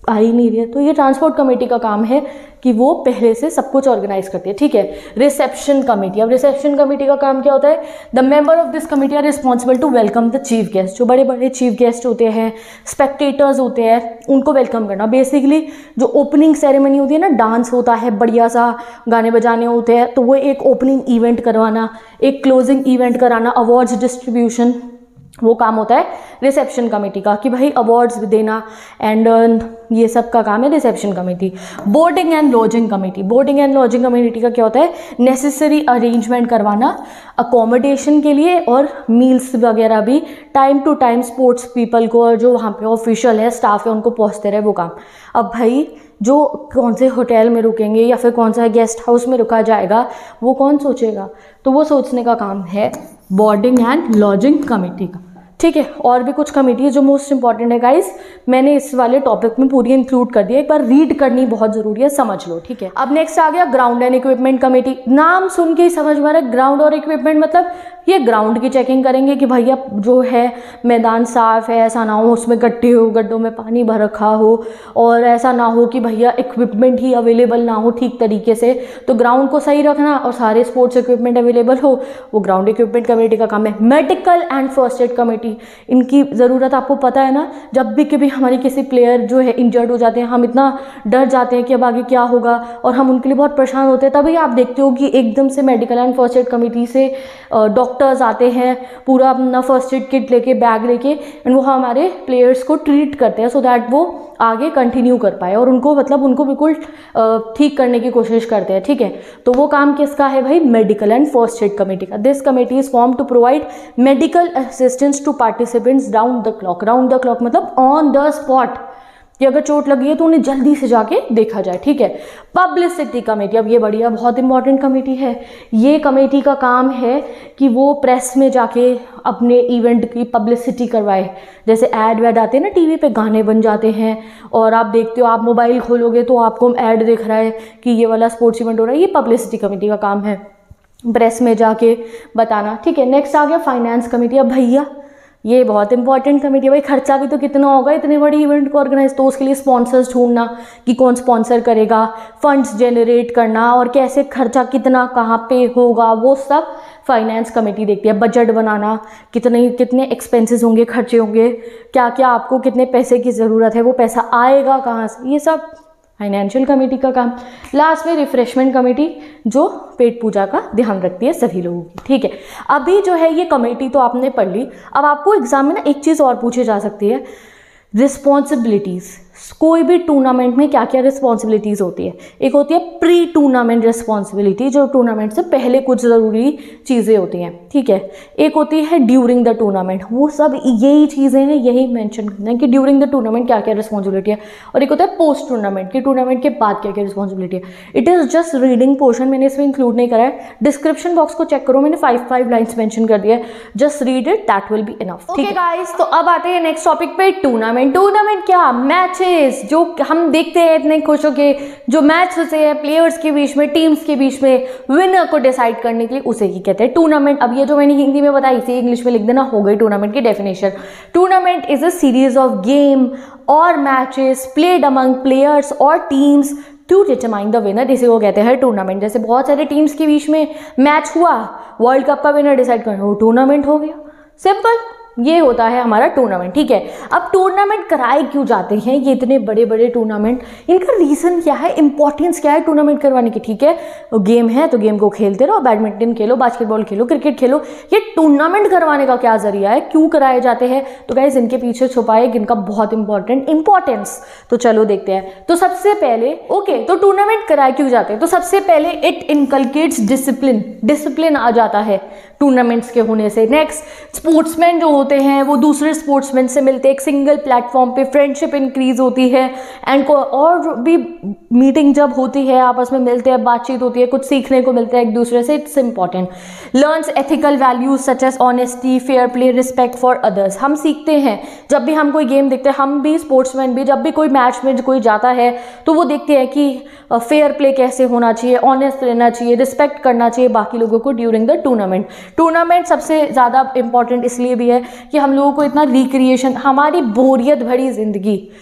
आ ही नहीं रही है, तो ये ट्रांसपोर्ट कमेटी का काम है कि वो पहले से सब कुछ ऑर्गेनाइज करती है, ठीक है। रिसेप्शन कमेटी, अब रिसेप्शन कमेटी का काम क्या होता है, the member of this committee are responsible to welcome the chief guest. जो बड़े बड़े चीफ गेस्ट होते हैं, स्पेक्टेटर्स होते हैं, उनको वेलकम करना। बेसिकली जो ओपनिंग सेरेमनी होती है ना, डांस होता है, बढ़िया सा गाने बजाने होते हैं, तो वो एक ओपनिंग इवेंट करवाना, एक क्लोजिंग इवेंट कराना, अवार्ड्स डिस्ट्रीब्यूशन, वो काम होता है रिसेप्शन कमेटी का, कि भाई अवार्ड्स देना एंड ये सब का काम है reception committee. Boarding and lodging committee, boarding and lodging committee का क्या होता है, नेसेसरी अरेंजमेंट करवाना अकोमोडेशन के लिए और मील्स वगैरह भी time to time sports people को, और जो वहाँ पे ऑफिशियल है, स्टाफ है, उनको पहुँचते रहे वो काम। अब भाई जो कौन से होटल में रुकेंगे या फिर कौन सा गेस्ट हाउस में रुका जाएगा, वो कौन सोचेगा, तो वो सोचने का काम है बोर्डिंग एंड लॉजिंग कमेटी का, ठीक है। और भी कुछ कमेटी है जो मोस्ट इंपॉर्टेंट है गाइस, मैंने इस वाले टॉपिक में पूरी इंक्लूड कर दिया, एक बार रीड करनी बहुत जरूरी है, समझ लो, ठीक है। अब नेक्स्ट आ गया ग्राउंड एंड इक्विपमेंट कमेटी। नाम सुन के ही समझ में आ रहा है ग्राउंड और इक्विपमेंट, मतलब ये ग्राउंड की चेकिंग करेंगे कि भैया जो है मैदान साफ है, ऐसा ना हो उसमें गड्ढे हो, गड्ढों में पानी भर रखा हो, और ऐसा ना हो कि भैया इक्विपमेंट ही अवेलेबल ना हो ठीक तरीके से, तो ग्राउंड को सही रखना और सारे स्पोर्ट्स इक्विपमेंट अवेलेबल हो, वो ग्राउंड इक्विपमेंट कमेटी का काम है। Medical and first aid committee, इनकी ज़रूरत आपको पता है ना, जब भी कभी हमारी किसी प्लेयर जो है इंजर्ड हो जाते हैं, हम इतना डर जाते हैं कि अब आगे क्या होगा, और हम उनके लिए बहुत परेशान होते हैं, तभी आप देखते हो कि एकदम से medical and first aid committee से डॉक्टर्स आते हैं, पूरा अपना फर्स्ट एड किट लेके, बैग लेके, एंड वो हमारे प्लेयर्स को ट्रीट करते हैं, सो दैट वो आगे कंटिन्यू कर पाए, और उनको मतलब उनको बिल्कुल ठीक करने की कोशिश करते हैं, ठीक है। तो वो काम किसका है भाई, medical and first aid committee का। This committee is form to provide medical assistance to participants round the clock. Round the clock मतलब ऑन द स्पॉट, कि अगर चोट लगी है तो उन्हें जल्दी से जाके देखा जाए, ठीक है। पब्लिसिटी कमेटी, अब ये बढ़िया बहुत इंपॉर्टेंट कमेटी है। ये कमेटी का काम है कि वो प्रेस में जाके अपने इवेंट की पब्लिसिटी करवाए, जैसे ऐड वैड आते हैं ना टीवी पे, गाने बन जाते हैं, और आप देखते हो, आप मोबाइल खोलोगे तो आपको ऐड दिख रहा है कि ये वाला स्पोर्ट्स इवेंट हो रहा है, ये पब्लिसिटी कमेटी का काम है, प्रेस में जाके बताना, ठीक है। नेक्स्ट आ गया फाइनेंस कमेटी। अब भैया ये बहुत इंपॉर्टेंट कमेटी है, भाई खर्चा भी तो कितना होगा इतने बड़े इवेंट को ऑर्गेनाइज, तो उसके लिए स्पॉन्सर्स ढूंढना कि कौन स्पॉन्सर करेगा, फंड्स जनरेट करना, और कैसे खर्चा कितना कहाँ पे होगा, वो सब फाइनेंस कमेटी देखती है। बजट बनाना, कितने एक्सपेंसेस होंगे, खर्चे होंगे, क्या क्या आपको कितने पैसे की ज़रूरत है, वो पैसा आएगा कहाँ से, ये सब फाइनेंशियल कमेटी का काम। लास्ट में रिफ्रेशमेंट कमेटी, जो पेट पूजा का ध्यान रखती है सभी लोगों की, ठीक है। अभी जो है ये कमेटी तो आपने पढ़ ली, अब आपको एग्जाम में ना एक चीज़ और पूछी जा सकती है, रिस्पॉन्सिबिलिटीज़। कोई भी टूर्नामेंट में क्या क्या रिस्पॉन्सिबिलिटीज़ होती है, एक होती है प्री टूर्नामेंट रिस्पॉन्सिबिलिटी, जो टूर्नामेंट से पहले कुछ ज़रूरी चीज़ें होती हैं, ठीक है। एक होती है ड्यूरिंग द टूर्नामेंट, वो सब यही चीज़ें हैं, यही मेंशन करना है कि ड्यूरिंग द टूर्नामेंट क्या क्या रिस्पॉन्सिबिलिटी है। और एक होता है पोस्ट टूर्नामेंट, कि टूर्नामेंट के बाद क्या क्या रिस्पॉन्सिबिलिटी है। It is just reading portion, मैंने इसमें इंक्लूड नहीं करा है, डिस्क्रिप्शन बॉक्स को चेक करो, मैंने 5 लाइन्स मेंशन कर दिया है, just read it, that will be enough, ठीक है गाइस। तो अब आते हैं नेक्स्ट टॉपिक पे, टूर्नामेंट। टूर्नामेंट क्या, मैचेस, जो हम देखते हैं इतने खुश होके, जो मैच होते हैं प्लेयर्स के बीच में, टीम्स के बीच में, विनर को डिसाइड करने के लिए, उसे ही कहते हैं टूर्नामेंट। अब ये जो मैंने हिंदी में बताई इसे इंग्लिश में लिख देना, हो गई टूर्नामेंट की definition. Tournament is a series of game और मैचेस प्लेड अमंग प्लेयर्स और teams to determine the winner, इसे वो कहते हैं टूर्नामेंट। जैसे बहुत सारे टीम्स के बीच में मैच हुआ, वर्ल्ड कप का विनर डिसाइड करना, वो टूर्नामेंट हो गया, सिंपल, ये होता है हमारा टूर्नामेंट, ठीक है। अब टूर्नामेंट कराए क्यों जाते हैं, ये इतने बड़े बड़े टूर्नामेंट, इनका रीज़न क्या है, इंपॉर्टेंस क्या है टूर्नामेंट करवाने की, ठीक है। गेम है तो गेम को खेलते रहो, बैडमिंटन खेलो, बास्केटबॉल खेलो, क्रिकेट खेलो, ये टूर्नामेंट करवाने का क्या जरिया है, क्यों कराए जाते हैं, तो गाइस इनके पीछे छुपा है इनका बहुत इंपॉर्टेंट इंपॉर्टेंस। तो चलो देखते हैं। तो सबसे पहले तो टूर्नामेंट कराए क्यों जाते हैं, तो सबसे पहले इट इनकलकेट्स डिसिप्लिन आ जाता है टूर्नामेंट्स के होने से। नेक्स्ट, स्पोर्ट्समैन जो होते हैं वो दूसरे स्पोर्ट्समैन से मिलते हैं, एक सिंगल प्लेटफॉर्म पे फ्रेंडशिप इंक्रीज होती है, एंड और भी मीटिंग जब होती है आपस में मिलते हैं, बातचीत होती है, कुछ सीखने को मिलता है एक दूसरे से, it's important. Learns ethical values such as honesty, fair play, respect for others. हम सीखते हैं जब भी हम कोई गेम देखते हैं, हम भी स्पोर्ट्समैन भी, जब भी कोई मैच में कोई जाता है तो वो देखते हैं कि फेयर प्ले कैसे होना चाहिए, ऑनेस्ट रहना चाहिए, रिस्पेक्ट करना चाहिए बाकी लोगों को ड्यूरिंग द टूर्नामेंट। टूर्नामेंट सबसे ज़्यादा इंपॉर्टेंट इसलिए भी है कि हम लोगों को इतना रिक्रिएशन, हमारी बोरियत भरी ज़िंदगी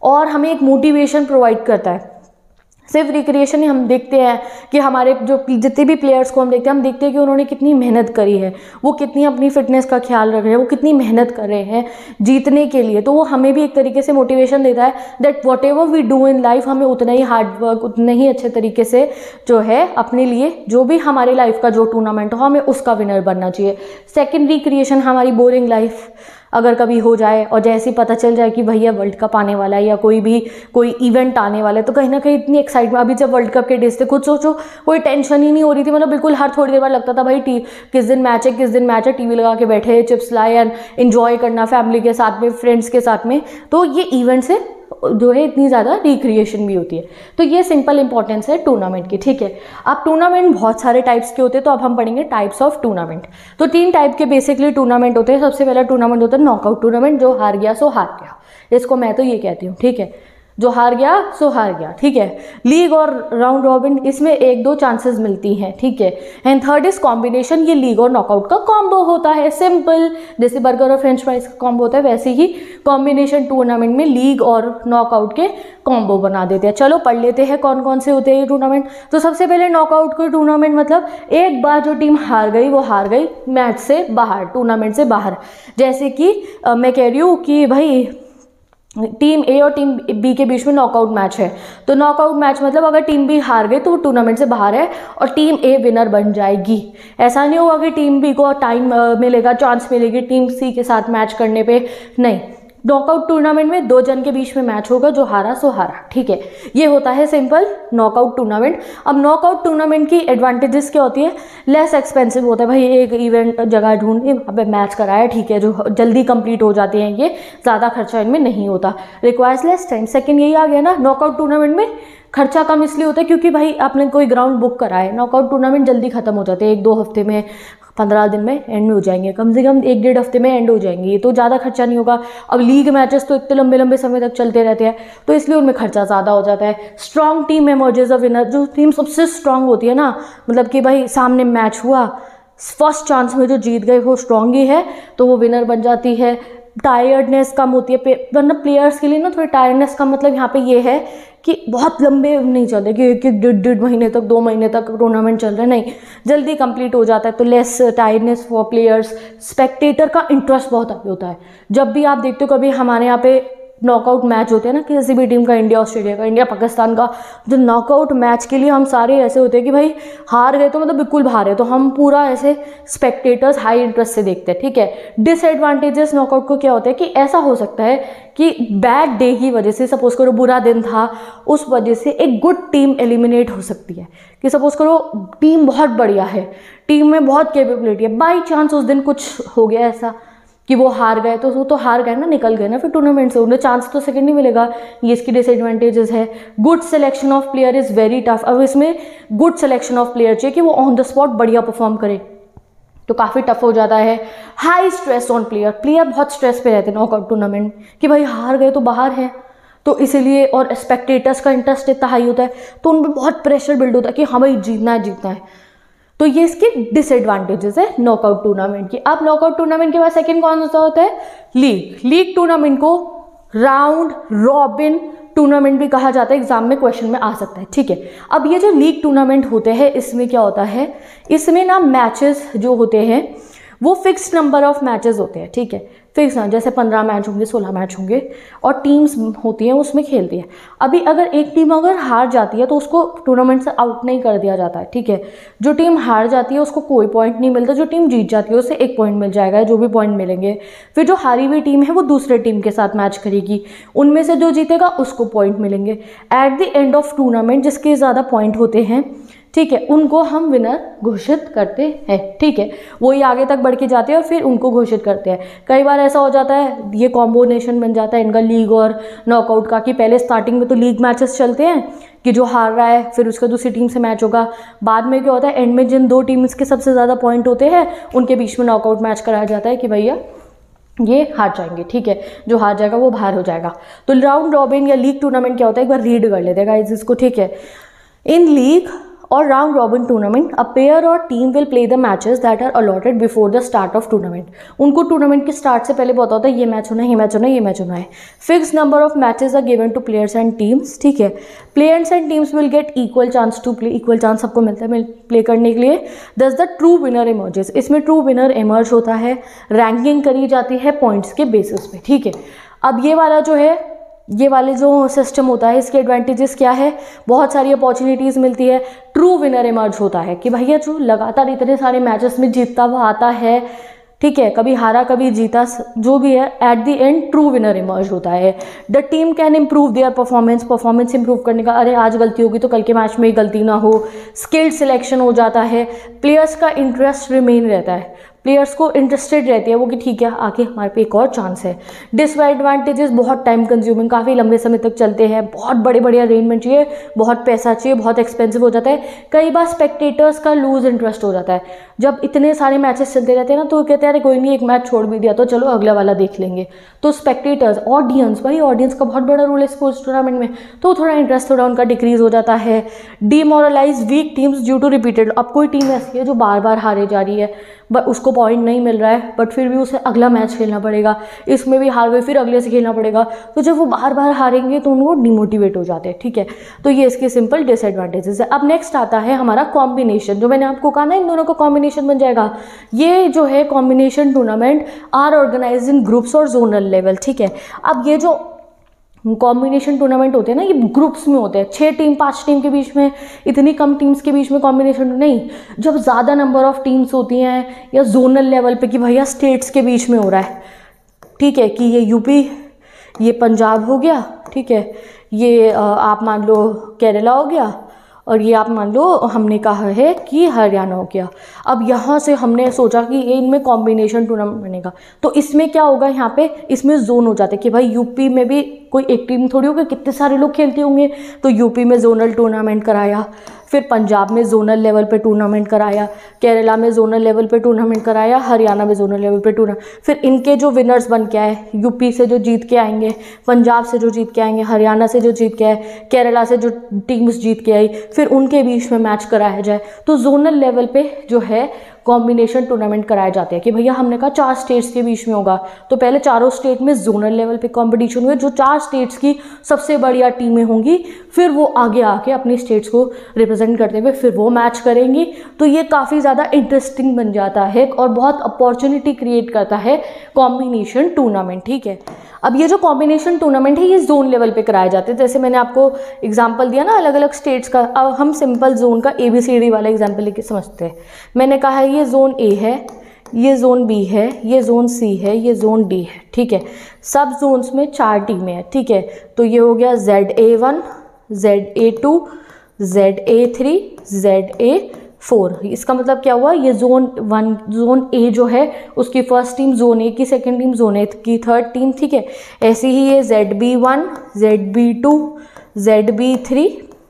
और हमें एक मोटिवेशन प्रोवाइड करता है। सिर्फ रिक्रिएशन ही हम देखते हैं कि हमारे जो जितने भी प्लेयर्स को हम देखते हैं कि उन्होंने कितनी मेहनत करी है, वो कितनी अपनी फिटनेस का ख्याल रख रहे हैं, वो कितनी मेहनत कर रहे हैं जीतने के लिए। तो वो हमें भी एक तरीके से मोटिवेशन देता है that whatever we do in life, हमें उतना ही हार्ड वर्क, उतने ही अच्छे तरीके से जो है अपने लिए जो भी हमारे लाइफ का जो टूर्नामेंट हो हमें उसका विनर बनना चाहिए। सेकेंड रिक्रिएशन, हमारी बोरिंग लाइफ अगर कभी हो जाए और जैसे ही पता चल जाए कि भैया वर्ल्ड कप आने वाला है या कोई इवेंट आने वाला है, तो कहीं ना कहीं इतनी एक्साइटमेंट, अभी जब वर्ल्ड कप के डेज थे खुद सोचो कोई टेंशन ही नहीं हो रही थी, मतलब बिल्कुल हर थोड़ी देर बाद लगता था भाई किस दिन मैच है, टीवी लगा के बैठे, चिप्स लाए एंड एंजॉय करना फैमिली के साथ में, फ्रेंड्स के साथ में। तो ये इवेंट से जो है इतनी ज़्यादा रिक्रिएशन भी होती है। तो ये सिंपल इंपॉर्टेंस है टूर्नामेंट की, ठीक है। अब टूर्नामेंट बहुत सारे टाइप्स के होते हैं, तो अब हम पढ़ेंगे टाइप्स ऑफ टूर्नामेंट। तो 3 टाइप के बेसिकली टूर्नामेंट होते हैं। सबसे पहला टूर्नामेंट होता है नॉकआउट टूर्नामेंट, जो हार गया सो हार गया, इसको मैं तो ये कहती हूँ, ठीक है, जो हार गया सो हार गया, ठीक है। लीग और राउंड रॉबिन, इसमें 1-2 चांसेस मिलती हैं, ठीक है। एंड थर्ड इज कॉम्बिनेशन, ये लीग और नॉकआउट का कॉम्बो होता है, सिंपल, जैसे बर्गर और फ्रेंच फ्राइज का कॉम्बो होता है वैसे ही कॉम्बिनेशन टूर्नामेंट में लीग और नॉकआउट के कॉम्बो बना देते हैं। चलो पढ़ लेते हैं कौन कौन से होते हैं ये टूर्नामेंट। तो सबसे पहले नॉकआउट का टूर्नामेंट, मतलब एक बार जो टीम हार गई वो हार गई मैच से बाहर, टूर्नामेंट से बाहर। जैसे कि मैं कह रही हूँ कि भाई टीम ए और टीम बी के बीच में नॉकआउट मैच है, तो नॉकआउट मैच मतलब अगर टीम बी हार गई तो वो टूर्नामेंट से बाहर है और टीम ए विनर बन जाएगी। ऐसा नहीं होगा कि टीम बी को टाइम मिलेगा, चांस मिलेगी टीम सी के साथ मैच करने पे, नहीं। नॉकआउट टूर्नामेंट में 2 जन के बीच में मैच होगा, जो हारा सो हारा, ठीक है। ये होता है सिंपल नॉकआउट टूर्नामेंट। अब नॉकआउट टूर्नामेंट की एडवांटेजेस क्या होती है, लेस एक्सपेंसिव होता है, भाई एक इवेंट जगह ढूंढ के वहाँ पे मैच कराया, ठीक है, जो जल्दी कंप्लीट हो जाते हैं, ये ज़्यादा खर्चा इनमें नहीं होता, रिक्वायर्स लेस टाइम। सेकेंड यही आ गया ना, नॉकआउट टूर्नामेंट में खर्चा कम इसलिए होता है क्योंकि भाई आपने कोई ग्राउंड बुक करा है, नॉकआउट टूर्नामेंट जल्दी खत्म हो जाते हैं, 1-2 हफ्ते में, 15 दिन में एंड हो जाएंगे, कम से कम 1-1.5 हफ्ते में एंड हो जाएंगे, ये तो ज़्यादा खर्चा नहीं होगा। अब लीग मैचेस तो इतने लंबे लंबे समय तक चलते रहते हैं, तो इसलिए उनमें खर्चा ज़्यादा हो जाता है। Strong team emerges a winner, जो टीम सबसे स्ट्रांग होती है ना, मतलब कि भाई सामने मैच हुआ, फर्स्ट चांस में जो जीत गए वो स्ट्रांग ही है, तो वो विनर बन जाती है। टायर्डनेस कम होती है, वरना प्लेयर्स के लिए ना थोड़ी टायर्डनेस कम, मतलब यहाँ पे ये है कि बहुत लंबे नहीं चलते कि 1-1 महीने तक, 2 महीने तक टूर्नामेंट चल रहा है, नहीं, जल्दी कंप्लीट हो जाता है, तो less tiredness for players. Spectator का इंटरेस्ट बहुत आगे होता है। जब भी आप देखते हो कभी हमारे यहाँ पे नॉकआउट मैच होते हैं ना, किसी भी टीम का, इंडिया ऑस्ट्रेलिया का, इंडिया पाकिस्तान का, जो नॉकआउट मैच के लिए हम सारे ऐसे होते हैं कि भाई हार गए तो मतलब बिल्कुल बाहर है, तो हम पूरा ऐसे स्पेक्टेटर्स हाई इंटरेस्ट से देखते हैं, ठीक है। डिसएडवांटेजेस नॉकआउट को क्या होता है कि ऐसा हो सकता है कि बैड डे की वजह से, सपोज करो बुरा दिन था, उस वजह से एक गुड टीम एलिमिनेट हो सकती है। कि सपोज करो टीम बहुत बढ़िया है, टीम में बहुत कैपेबिलिटी है, बाई चांस उस दिन कुछ हो गया ऐसा कि वो हार गए, तो वो तो हार गए ना, निकल गए ना फिर टूर्नामेंट से, उन्हें चांस तो सेकंड नहीं मिलेगा, ये इसकी डिसएडवांटेजेस है। Good selection of player is very tough. अब इसमें गुड सिलेक्शन ऑफ प्लेयर चाहिए कि वो ऑन द स्पॉट बढ़िया परफॉर्म करे, तो काफ़ी टफ हो जाता है। High stress on player, player बहुत स्ट्रेस पे रहते हैं नॉकआउट टूर्नामेंट कि भाई हार गए तो बाहर है, तो इसीलिए, और स्पेक्टेटर्स का इंटरेस्ट इतना हाई होता है, तो उन पर बहुत प्रेशर बिल्ड होता है कि हाँ भाई जीतना है जीतना है। तो ये इसके डिसएडवांटेजेस है नॉकआउट टूर्नामेंट की। अब नॉकआउट टूर्नामेंट के बाद सेकंड कौन सा होता है, लीग। लीग टूर्नामेंट को राउंड रॉबिन टूर्नामेंट भी कहा जाता है, एग्जाम में क्वेश्चन में आ सकता है, ठीक है। अब ये जो लीग टूर्नामेंट होते हैं, इसमें क्या होता है, इसमें ना मैचेस जो होते हैं वो फिक्स्ड नंबर ऑफ मैचेस होते हैं, ठीक है, फिक्स ना, जैसे 15 मैच होंगे, 16 मैच होंगे, और टीम्स होती हैं उसमें खेलती है। अभी अगर एक टीम अगर हार जाती है तो उसको टूर्नामेंट से आउट नहीं कर दिया जाता है, ठीक है। जो टीम हार जाती है उसको कोई पॉइंट नहीं मिलता, जो टीम जीत जाती है उससे 1 पॉइंट मिल जाएगा, जो भी पॉइंट मिलेंगे। फिर जो हारी हुई टीम है वो दूसरे टीम के साथ मैच करेगी, उनमें से जो जीतेगा उसको पॉइंट मिलेंगे। At the end of tournament जिसके ज़्यादा पॉइंट होते हैं, ठीक है, उनको हम विनर घोषित करते हैं, ठीक है, वही आगे तक बढ़ के जाते हैं और फिर उनको घोषित करते हैं। कई बार ऐसा हो जाता है, ये कॉम्बिनेशन बन जाता है इनका लीग और नॉकआउट का, कि पहले स्टार्टिंग में तो लीग मैचेस चलते हैं कि जो हार रहा है फिर उसका दूसरी टीम से मैच होगा। बाद में क्या होता है, एंड में जिन 2 टीम्स के सबसे ज़्यादा पॉइंट होते हैं उनके बीच में नॉकआउट मैच कराया जाता है कि भैया ये हार जाएंगे, ठीक है, जो हार जाएगा वो बाहर हो जाएगा। तो राउंड रॉबिन या लीग टूर्नामेंट क्या होता है, एक बार रीड कर लेते हैं गाइस इसको, ठीक है। इन लीग और round robin tournament, a player और team will play the matches that are allotted before the start of tournament. उनको टूर्नामेंट के स्टार्ट से पहले पता होता है ये मैच होना है, ये मैच होना है, ये मैच होना है। Fix number of matches are given to players and teams, ठीक है। Players and teams will get equal chance to play, equal chance सबको मिलता है प्ले करने के लिए। Thus the true winner emerges, इसमें ट्रू विनर इमर्ज होता है, रैंकिंग करी जाती है पॉइंट्स के बेसिस पे, ठीक है। अब ये वाला जो है, ये वाले जो सिस्टम होता है, इसके एडवांटेजेस क्या है, बहुत सारी अपॉर्चुनिटीज़ मिलती है। ट्रू विनर इमर्ज होता है कि भैया जो लगातार इतने सारे मैचेस में जीतता हुआ आता है, ठीक है, कभी हारा कभी जीता, जो भी है, at the end true winner emerge होता है। The team can improve their performance improve करने का, अरे आज गलती होगी तो कल के मैच में ही गलती ना हो। स्किल्ड सिलेक्शन हो जाता है। प्लेयर्स का इंटरेस्ट रिमेन रहता है, प्लेयर्स को इंटरेस्टेड रहती है वो कि ठीक है आगे हमारे पे एक और चांस है। डिसएडवांटेजेस, बहुत टाइम कंज्यूमिंग, काफ़ी लंबे समय तक चलते हैं, बहुत बड़े बड़े अरेंजमेंट चाहिए, बहुत पैसा चाहिए, बहुत एक्सपेंसिव हो जाता है। कई बार स्पेक्टेटर्स का लूज इंटरेस्ट हो जाता है, जब इतने सारे मैचेस चलते रहते हैं ना, तो कहते हैं अरे कोई नहीं, एक मैच छोड़ भी दिया तो चलो अगला वाला देख लेंगे। तो स्पेक्टेटर्स, ऑडियंस, भाई ऑडियंस का बहुत बड़ा रोल है स्पोर्ट्स टूर्नामेंट में, तो थोड़ा इंटरेस्ट थोड़ा उनका डिक्रीज हो जाता है। Demoralize weak teams due to repeated, अब कोई टीम ऐसी है जो बार बार हारे जा रही है, बट उसको पॉइंट नहीं मिल रहा है, बट फिर भी उसे अगला मैच खेलना पड़ेगा, इसमें भी हार गए फिर अगले से खेलना पड़ेगा, तो जब वो बार बार हारेंगे तो उनको डिमोटिवेट हो जाते हैं, ठीक है। तो ये इसके सिंपल डिसएडवांटेजेस है। अब नेक्स्ट आता है हमारा कॉम्बिनेशन, जो मैंने आपको कहा ना इन दोनों का कॉम्बिनेशन बन जाएगा। ये जो है combination tournament are organize in groups और जोनल लेवल, ठीक है। अब ये जो कॉम्बिनेशन टूर्नामेंट होते हैं ना, ये ग्रुप्स में होते हैं, 6 टीम 5 टीम के बीच में, इतनी कम टीम्स के बीच में कॉम्बिनेशन नहीं, जब ज़्यादा नंबर ऑफ टीम्स होती हैं, या जोनल लेवल पे कि भैया स्टेट्स के बीच में हो रहा है, ठीक है, कि ये यूपी, ये पंजाब हो गया, ठीक है, ये आप मान लो केरला हो गया, और ये आप मान लो हमने कहा है कि हरियाणा हो गया। अब यहाँ से हमने सोचा कि ये इनमें कॉम्बिनेशन टूर्नामेंट बनेगा, तो इसमें क्या होगा, यहाँ पे इसमें जोन हो जाते हैं कि भाई यूपी में भी कोई एक टीम थोड़ी होगी, कितने सारे लोग खेलते होंगे, तो यूपी में जोनल टूर्नामेंट कराया, फिर पंजाब में जोनल लेवल पे टूर्नामेंट कराया, केरला में जोनल लेवल पे टूर्नामेंट कराया, हरियाणा में जोनल लेवल पे टूर्नामेंट, फिर इनके जो विनर्स बन के आए, यूपी से जो जीत के आएंगे, पंजाब से जो जीत के आएंगे, हरियाणा से जो जीत के आए, केरला से जो टीम्स जीत के आई, फिर उनके बीच में मैच कराया जाए। तो जोनल लेवल पे जो है कॉम्बिनेशन टूर्नामेंट कराए जाते हैं कि भैया हमने कहा 4 स्टेट्स के बीच में होगा, तो पहले चारों स्टेट में जोनल लेवल पे कंपटीशन हुए, जो 4 स्टेट्स की सबसे बढ़िया टीमें होंगी, फिर वो आगे आके अपनी स्टेट्स को रिप्रेजेंट करते हुए फिर वो मैच करेंगी। तो ये काफ़ी ज़्यादा इंटरेस्टिंग बन जाता है और बहुत अपॉर्चुनिटी क्रिएट करता है कॉम्बिनेशन टूर्नामेंट, ठीक है। अब ये जो कॉम्बिनेशन टूर्नामेंट है ये जोन लेवल पे कराए जाते हैं, जैसे मैंने आपको एग्जांपल दिया ना अलग अलग स्टेट्स का। अब हम सिंपल जोन का ABCD वाला एग्जांपल लेके समझते हैं। मैंने कहा है ये जोन A है, ये जोन B है, ये जोन C है, ये जोन D है, ठीक है। सब जोन्स में 4 टीमें हैं, ठीक है। तो ये हो गया ZA1, ZA2, ZA3, ZA4। इसका मतलब क्या हुआ, ये जोन A जो है उसकी फर्स्ट टीम जोन A की, सेकंड टीम जोन A की थर्ड टीम, ठीक है। ऐसे ही ये ZB1, ZB2, ZB3,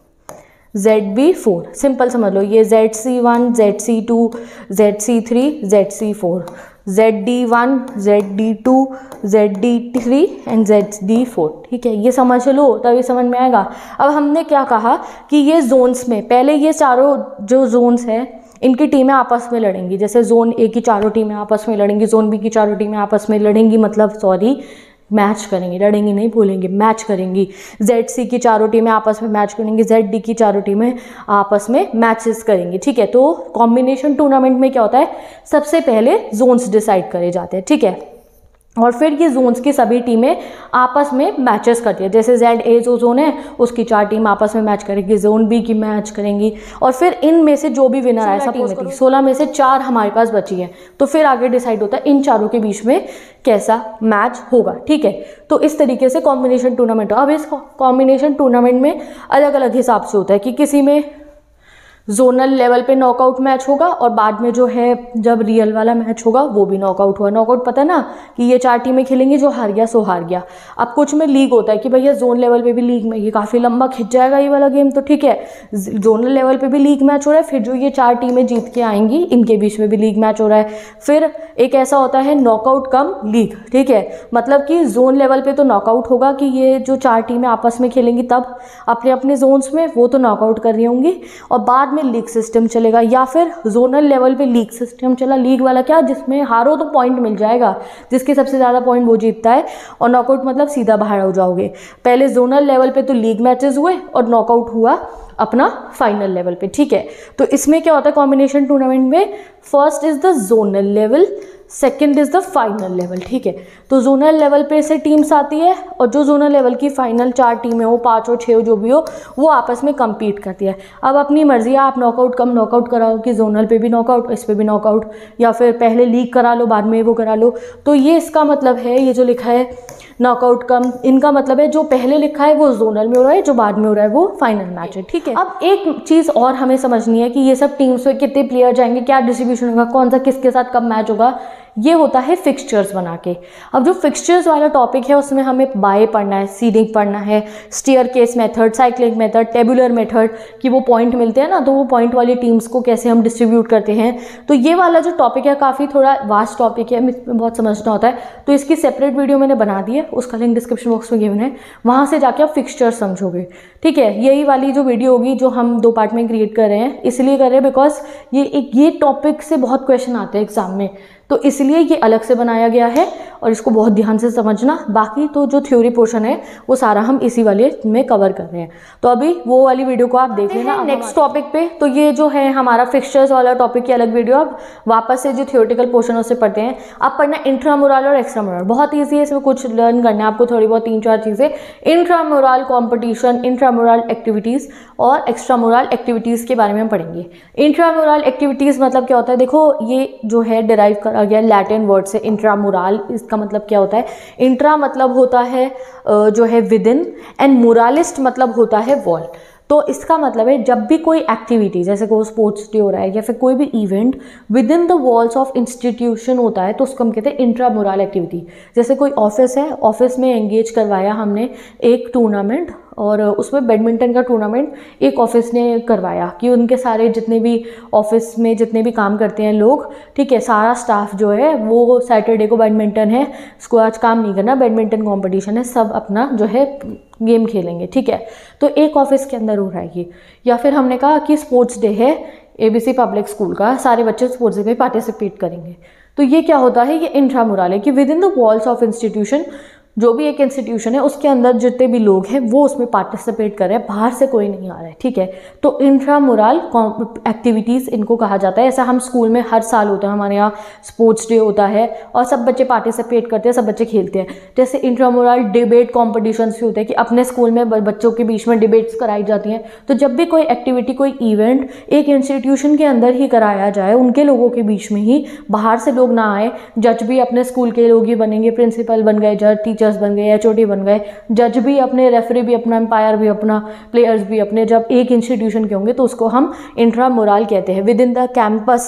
ZB4, simple समझ लो, ये ZC1, ZC2, ZC3, ZC4, ZD1, ZD2, ZD3 and ZD4, ठीक है। ये समझ लो तभी समझ में आएगा। अब हमने क्या कहा कि ये जोन्स में पहले ये चारों जो जोन्स हैं इनकी टीमें आपस में लड़ेंगी, जैसे जोन A की चारों टीमें आपस में लड़ेंगी, जोन B की चारों टीमें आपस में लड़ेंगी, मतलब सॉरी मैच करेंगी, लड़ेंगी नहीं बोलेंगे, मैच करेंगी। ZC की चारों टीमें आपस में मैच करेंगी, ZD की चारों टीमें आपस में मैचेस करेंगी, ठीक है। तो कॉम्बिनेशन टूर्नामेंट में क्या होता है, सबसे पहले जोन्स डिसाइड करे जाते हैं, ठीक है, और फिर ये जोन्स की सभी टीमें आपस में मैचेस करती है। जैसे ZA जो जोन है उसकी 4 टीम आपस में मैच करेंगी, जोन B की मैच करेंगी, और फिर इनमें से जो भी विनर आया, सपोज 16 में से 4 हमारे पास बची हैं, तो फिर आगे डिसाइड होता है इन चारों के बीच में कैसा मैच होगा, ठीक है। तो इस तरीके से कॉम्बिनेशन टूर्नामेंट। अब इस कॉम्बिनेशन टूर्नामेंट में अलग अलग हिसाब से होता है कि किसी में जोनल लेवल पे नॉकआउट मैच होगा, और बाद में जो है जब रियल वाला मैच होगा वो भी नॉकआउट हुआ। नॉकआउट पता है ना कि ये 4 टीमें खेलेंगी, जो हार गया सो हार गया। अब कुछ में लीग होता है कि भैया जोन लेवल पे भी लीग में, ये काफ़ी लंबा खिंच जाएगा ये वाला गेम, तो ठीक है जोनल लेवल पे भी लीग मैच हो रहा है, फिर जो ये 4 टीमें जीत के आएंगी इनके बीच में भी लीग मैच हो रहा है। फिर एक ऐसा होता है नॉकआउट कम लीग, ठीक है, मतलब कि जोन लेवल पे तो नॉकआउट होगा कि ये जो 4 टीमें आपस में खेलेंगी तब अपने अपने जोन्स में वो तो नॉकआउट कर रही होंगी, और बाद बाद में लीग सिस्टम चलेगा, या फिर जोनल लेवल पे लीग सिस्टम चला। लीग वाला क्या, जिसमें हारो तो पॉइंट मिल जाएगा, जिसके सबसे ज़्यादा पॉइंट वो जीतता है, और नॉकआउट मतलब सीधा बाहर हो जाओगे। पहले जोनल लेवल पे तो लीग मैचेस हुए और नॉकआउट हुआ अपना फाइनल लेवल पे, ठीक है। तो इसमें क्या होता है कॉम्बिनेशन टूर्नामेंट में, first is the zonal level, second is the final level, ठीक है। तो जोनल लेवल पे से टीम्स आती है, और जो जोनल लेवल की फाइनल 4 टीमें हो, 5 हो, 6 हो, जो भी हो, वो आपस में compete करती है। अब अपनी मर्जी है, आप नॉकआउट कम नॉकआउट कराओ कि जोनल पे भी नॉकआउट, इस पे भी नॉकआउट, या फिर पहले लीग करा लो बाद में वो करा लो। तो ये इसका मतलब है, ये जो लिखा है नॉकआउट कम, इनका मतलब है जो पहले लिखा है वो जोनल में हो रहा है, जो बाद में हो रहा है वो फाइनल मैच है, ठीक है। अब एक चीज़ और हमें समझनी है कि ये सब टीम्स में कितने प्लेयर जाएंगे, क्या डिस्ट्रीब्यूशन होगा, कौन सा किसके साथ कब मैच होगा, ये होता है फिक्सचर्स बना के। अब जो फिक्सचर्स वाला टॉपिक है उसमें हमें बाय पढ़ना है, सीडिंग पढ़ना है, staircase method, cycling method, tabular method, कि वो पॉइंट मिलते हैं ना, तो वो पॉइंट वाली टीम्स को कैसे हम डिस्ट्रीब्यूट करते हैं। तो ये वाला जो टॉपिक है काफ़ी थोड़ा वास्ट टॉपिक है, इसमें बहुत समझना होता है। तो इसकी सेपरेट वीडियो मैंने बना दी है, उसका लिंक डिस्क्रिप्शन बॉक्स में गिवन है, वहाँ से जाके आप फिक्सचर्स समझोगे, ठीक है। यही वाली जो वीडियो होगी जो हम 2 पार्ट में क्रिएट कर रहे हैं, इसलिए कर रहे हैं बिकॉज ये टॉपिक से बहुत क्वेश्चन आते हैं एग्जाम में, तो इसलिए ये अलग से बनाया गया है और इसको बहुत ध्यान से समझना। बाकी तो जो थ्योरी पोर्शन है वो सारा हम इसी वाले में कवर कर रहे हैं, तो अभी वो वाली वीडियो को आप देख लेना नेक्स्ट टॉपिक पे। तो ये जो है हमारा फिक्सचर्स वाला टॉपिक की अलग वीडियो, अब वापस से जो थियोरेटिकल पोर्शन उससे पढ़ते हैं। आप पढ़ना इंट्रामुरल और एक्स्ट्रामुरल, बहुत ईजी है, इसमें कुछ लर्न करना है आपको, थोड़ी बहुत 3-4 चीज़ें। इंट्रामुरल कॉम्पिटिशन, इंट्रामुरल एक्टिविटीज़ और एक्स्ट्रामुरल एक्टिविटीज़ के बारे में हम पढ़ेंगे। इंट्रामुरल एक्टिविटीज़ मतलब क्या होता है, देखो ये जो है डिराइव करा गया लैटिन वर्ड से इंट्रामुरल। इसका मतलब क्या होता है, इंट्रा मतलब होता है जो है विद इन, एंड मुरालिस्ट मतलब होता है वॉल। तो इसका मतलब है जब भी कोई एक्टिविटी, जैसे कोई स्पोर्ट्स डे हो रहा है या फिर कोई भी event within the walls of institution होता है, तो उसको हम कहते हैं इंट्रामुरल एक्टिविटी। जैसे कोई ऑफिस है, ऑफिस में एंगेज करवाया हमने एक टूर्नामेंट, और उसमें बैडमिंटन का टूर्नामेंट एक ऑफिस ने करवाया, कि उनके सारे जितने भी ऑफिस में जितने भी काम करते हैं लोग, ठीक है, सारा स्टाफ जो है वो सैटरडे को बैडमिंटन है, इसको आज काम नहीं करना, बैडमिंटन कंपटीशन है, सब अपना जो है गेम खेलेंगे, ठीक है। तो एक ऑफिस के अंदर हो रहा है ये। या फिर हमने कहा कि स्पोर्ट्स डे है ABC पब्लिक स्कूल का, सारे बच्चे स्पोर्ट्स डे में पार्टिसिपेट करेंगे। तो ये क्या होता है, ये इंट्रामुरल है, कि within the walls of institution, जो भी एक इंस्टीट्यूशन है उसके अंदर जितने भी लोग हैं वो उसमें पार्टिसिपेट कर रहे हैं, बाहर से कोई नहीं आ रहा है, ठीक है। तो इंट्रामुरल एक्टिविटीज़ इनको कहा जाता है। ऐसा हम स्कूल में हर साल होता है, हमारे यहाँ स्पोर्ट्स डे होता है और सब बच्चे पार्टिसिपेट करते हैं, सब बच्चे खेलते हैं। जैसे इंट्रामुरल डिबेट कॉम्पिटिशन्स भी होते हैं, कि अपने स्कूल में बच्चों के बीच में डिबेट्स कराई जाती हैं। तो जब भी कोई एक्टिविटी, कोई इवेंट एक इंस्टीट्यूशन के अंदर ही कराया जाए, उनके लोगों के बीच में ही, बाहर से लोग ना आए, जज भी अपने स्कूल के लोग ही बनेंगे, प्रिंसिपल बन गए, जज, टीचर्स बन गए, HOD बन गए, जज भी अपने, रेफरी भी अपना, एम्पायर भी अपना, प्लेयर्स भी अपने, जब एक इंस्टीट्यूशन के होंगे तो उसको हम इंट्रामुरल कहते हैं। विद इन द कैंपस,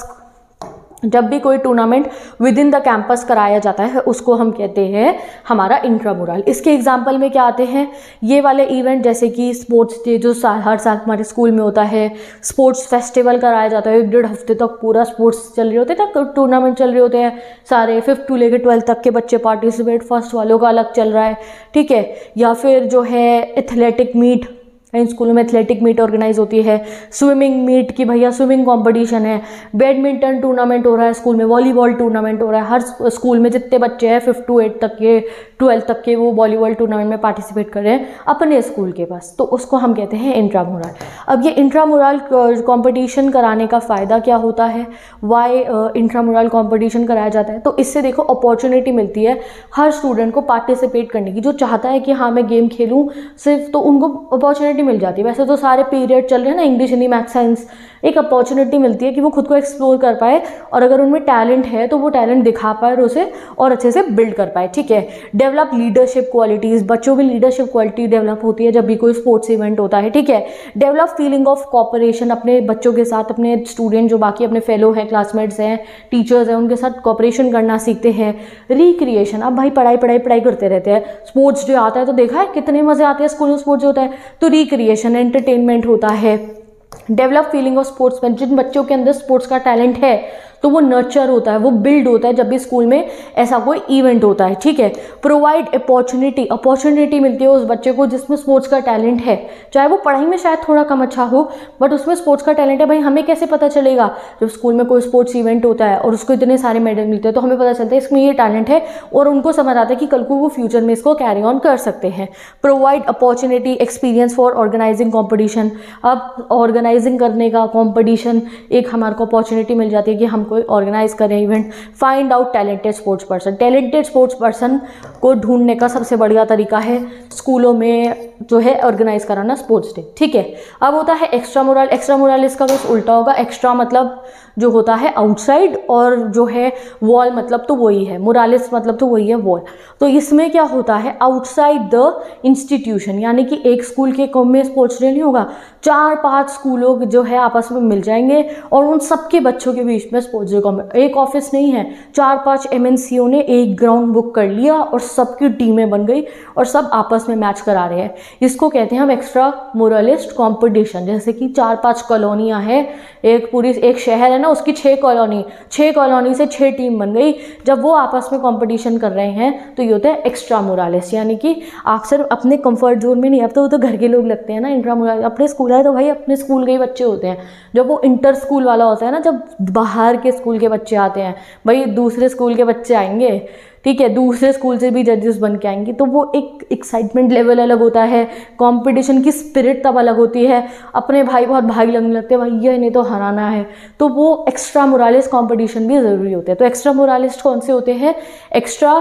जब भी कोई tournament within the campus कराया जाता है उसको हम कहते हैं हमारा इंट्रामुरल। इसके एग्जाम्पल में क्या आते हैं, ये वाले इवेंट जैसे कि स्पोर्ट्स डे जो हर साल हमारे स्कूल में होता है, स्पोर्ट्स फेस्टिवल कराया जाता है, 1-1.5 हफ्ते तक पूरा स्पोर्ट्स चल रहे होते हैं, टूर्नामेंट चल रहे होते हैं, सारे 5th to लेकर 12th तक के बच्चे पार्टिसिपेट, फर्स्ट वालों का अलग चल रहा है, ठीक है। या फिर जो है एथलेटिक मीट, इन स्कूलों में एथलेटिक मीट ऑर्गेनाइज होती है, स्विमिंग मीट की भैया स्विमिंग कंपटीशन है, बैडमिंटन टूर्नामेंट हो रहा है स्कूल में, वॉलीबॉल टूर्नामेंट हो रहा है, हर स्कूल में जितने बच्चे हैं 5th to 8th तक के, 12th तक के, वो वॉलीबॉल टूर्नामेंट में पार्टिसिपेट कर रहे हैं अपने स्कूल के पास, तो उसको हम कहते हैं इंट्रामुरल। अब ये इंट्रामुरल कॉम्पिटिशन कराने का फ़ायदा क्या होता है, वाई इंट्रामुरल कॉम्पिटिशन कराया जाता है, तो इससे देखो अपॉर्चुनिटी मिलती है हर स्टूडेंट को पार्टिसिपेट करने की। जो चाहता है कि हाँ मैं गेम खेलूँ सिर्फ, तो उनको अपॉर्चुनिटी मिल जाती है। वैसे तो सारे पीरियड चल रहे हैं ना, इंग्लिश, हिंदी, मैथ, साइंस, एक अपॉर्चुनिटी मिलती है कि वो खुद को एक्सप्लोर कर पाए, और अगर उनमें टैलेंट है तो वो टैलेंट दिखा पाए और उसे और अच्छे से बिल्ड कर पाए, ठीक है। डेवलप लीडरशिप क्वालिटीज़, बच्चों में लीडरशिप क्वालिटी डेवलप होती है जब भी कोई स्पोर्ट्स इवेंट होता है, ठीक है। डेवलप फीलिंग ऑफ कोऑपरेशन, अपने बच्चों के साथ, अपने स्टूडेंट जो बाकी अपने फेलो हैं, क्लासमेट्स हैं, टीचर्स हैं, उनके साथ कोऑपरेशन करना सीखते हैं। रिक्रिएशन, अब भाई पढ़ाई पढ़ाई पढ़ाई करते रहते हैं, स्पोर्ट्स डे आता है तो देखा है कितने मजे आते हैं स्कूल में, स्पोर्ट्स डे होता है तो रिक्रिएशन, एंटरटेनमेंट होता है। डेवलप फीलिंग ऑफ स्पोर्ट्समैन, जिन बच्चों के अंदर स्पोर्ट्स का टैलेंट है तो वो नर्चर होता है, वो बिल्ड होता है जब भी स्कूल में ऐसा कोई इवेंट होता है, ठीक है। प्रोवाइड अपॉर्चुनिटी मिलती है उस बच्चे को जिसमें स्पोर्ट्स का टैलेंट है, चाहे वो पढ़ाई में शायद थोड़ा कम अच्छा हो बट उसमें स्पोर्ट्स का टैलेंट है। भाई हमें कैसे पता चलेगा, जब स्कूल में कोई स्पोर्ट्स इवेंट होता है और उसको इतने सारे मेडल मिलते हैं तो हमें पता चलता है इसमें ये टैलेंट है, और उनको समझ आता है कि कल को वो फ्यूचर में इसको कैरी ऑन कर सकते हैं। Provide opportunity experience for organizing competition, अब ऑर्गेनाइजिंग करने का कॉम्पिटिशन एक हमारे को अपॉर्चुनिटी मिल जाती है कि हम कोई ऑर्गेनाइज करें event. Find out talented sports person, talented sports person को ढूंढने का सबसे बढ़िया तरीका है स्कूलों में जो है ऑर्गेनाइज कराना स्पोर्ट्स डे, ठीक है। अब होता है एक्स्ट्रा मोरल, एक्स्ट्रा मोरल इसका बस उल्टा होगा, एक्स्ट्रा मतलब जो होता है आउटसाइड और जो है वॉल मतलब तो वही है, मोरालिस मतलब तो वही है वॉल। तो इसमें क्या होता है आउटसाइड द इंस्टीट्यूशन, यानी कि एक स्कूल के कम में स्पोर्ट्स डे नहीं होगा, 4-5 स्कूलों जो है आपस में मिल जाएंगे और उन सबके बच्चों के बीच में स्पोर्ट्स डे कॉम्पिटिशन। एक ऑफिस नहीं है, 4-5 MNCओं ने एक ग्राउंड बुक कर लिया और सबकी टीमें बन गई और सब आपस में मैच करा रहे हैं। इसको कहते हैं हम एक्स्ट्रा मोरलिस्ट कॉम्पिटिशन। जैसे कि 4-5 कॉलोनियाँ हैं, एक शहर है ना, उसकी 6 कॉलोनी से 6 टीम बन गई, जब वो आपस में कंपटीशन कर रहे हैं तो ये होता है एक्स्ट्रा मोरालिस, यानी कि अक्सर अपने कंफर्ट जोन में नहीं, अब तो वो तो घर के लोग लगते हैं ना। इंट्रा मोरालिस अपने स्कूल है तो भाई अपने स्कूल के ही बच्चे होते हैं। जब वो इंटर स्कूल वाला होता है ना, जब बाहर के स्कूल के बच्चे आते हैं, भाई दूसरे स्कूल के बच्चे आएंगे, ठीक है, दूसरे स्कूल से भी जजेस बन के आएंगे, तो वो एक एक्साइटमेंट लेवल अलग होता है, कंपटीशन की स्पिरिट तब अलग होती है, अपने भाई बहुत भाई लगने लगते हैं, भाई ये नहीं तो हराना है, तो वो एक्स्ट्रा मोरालिस कंपटीशन भी ज़रूरी होते हैं। तो एक्स्ट्रा मोरालिस्ट कौन से होते हैं, एक्स्ट्रा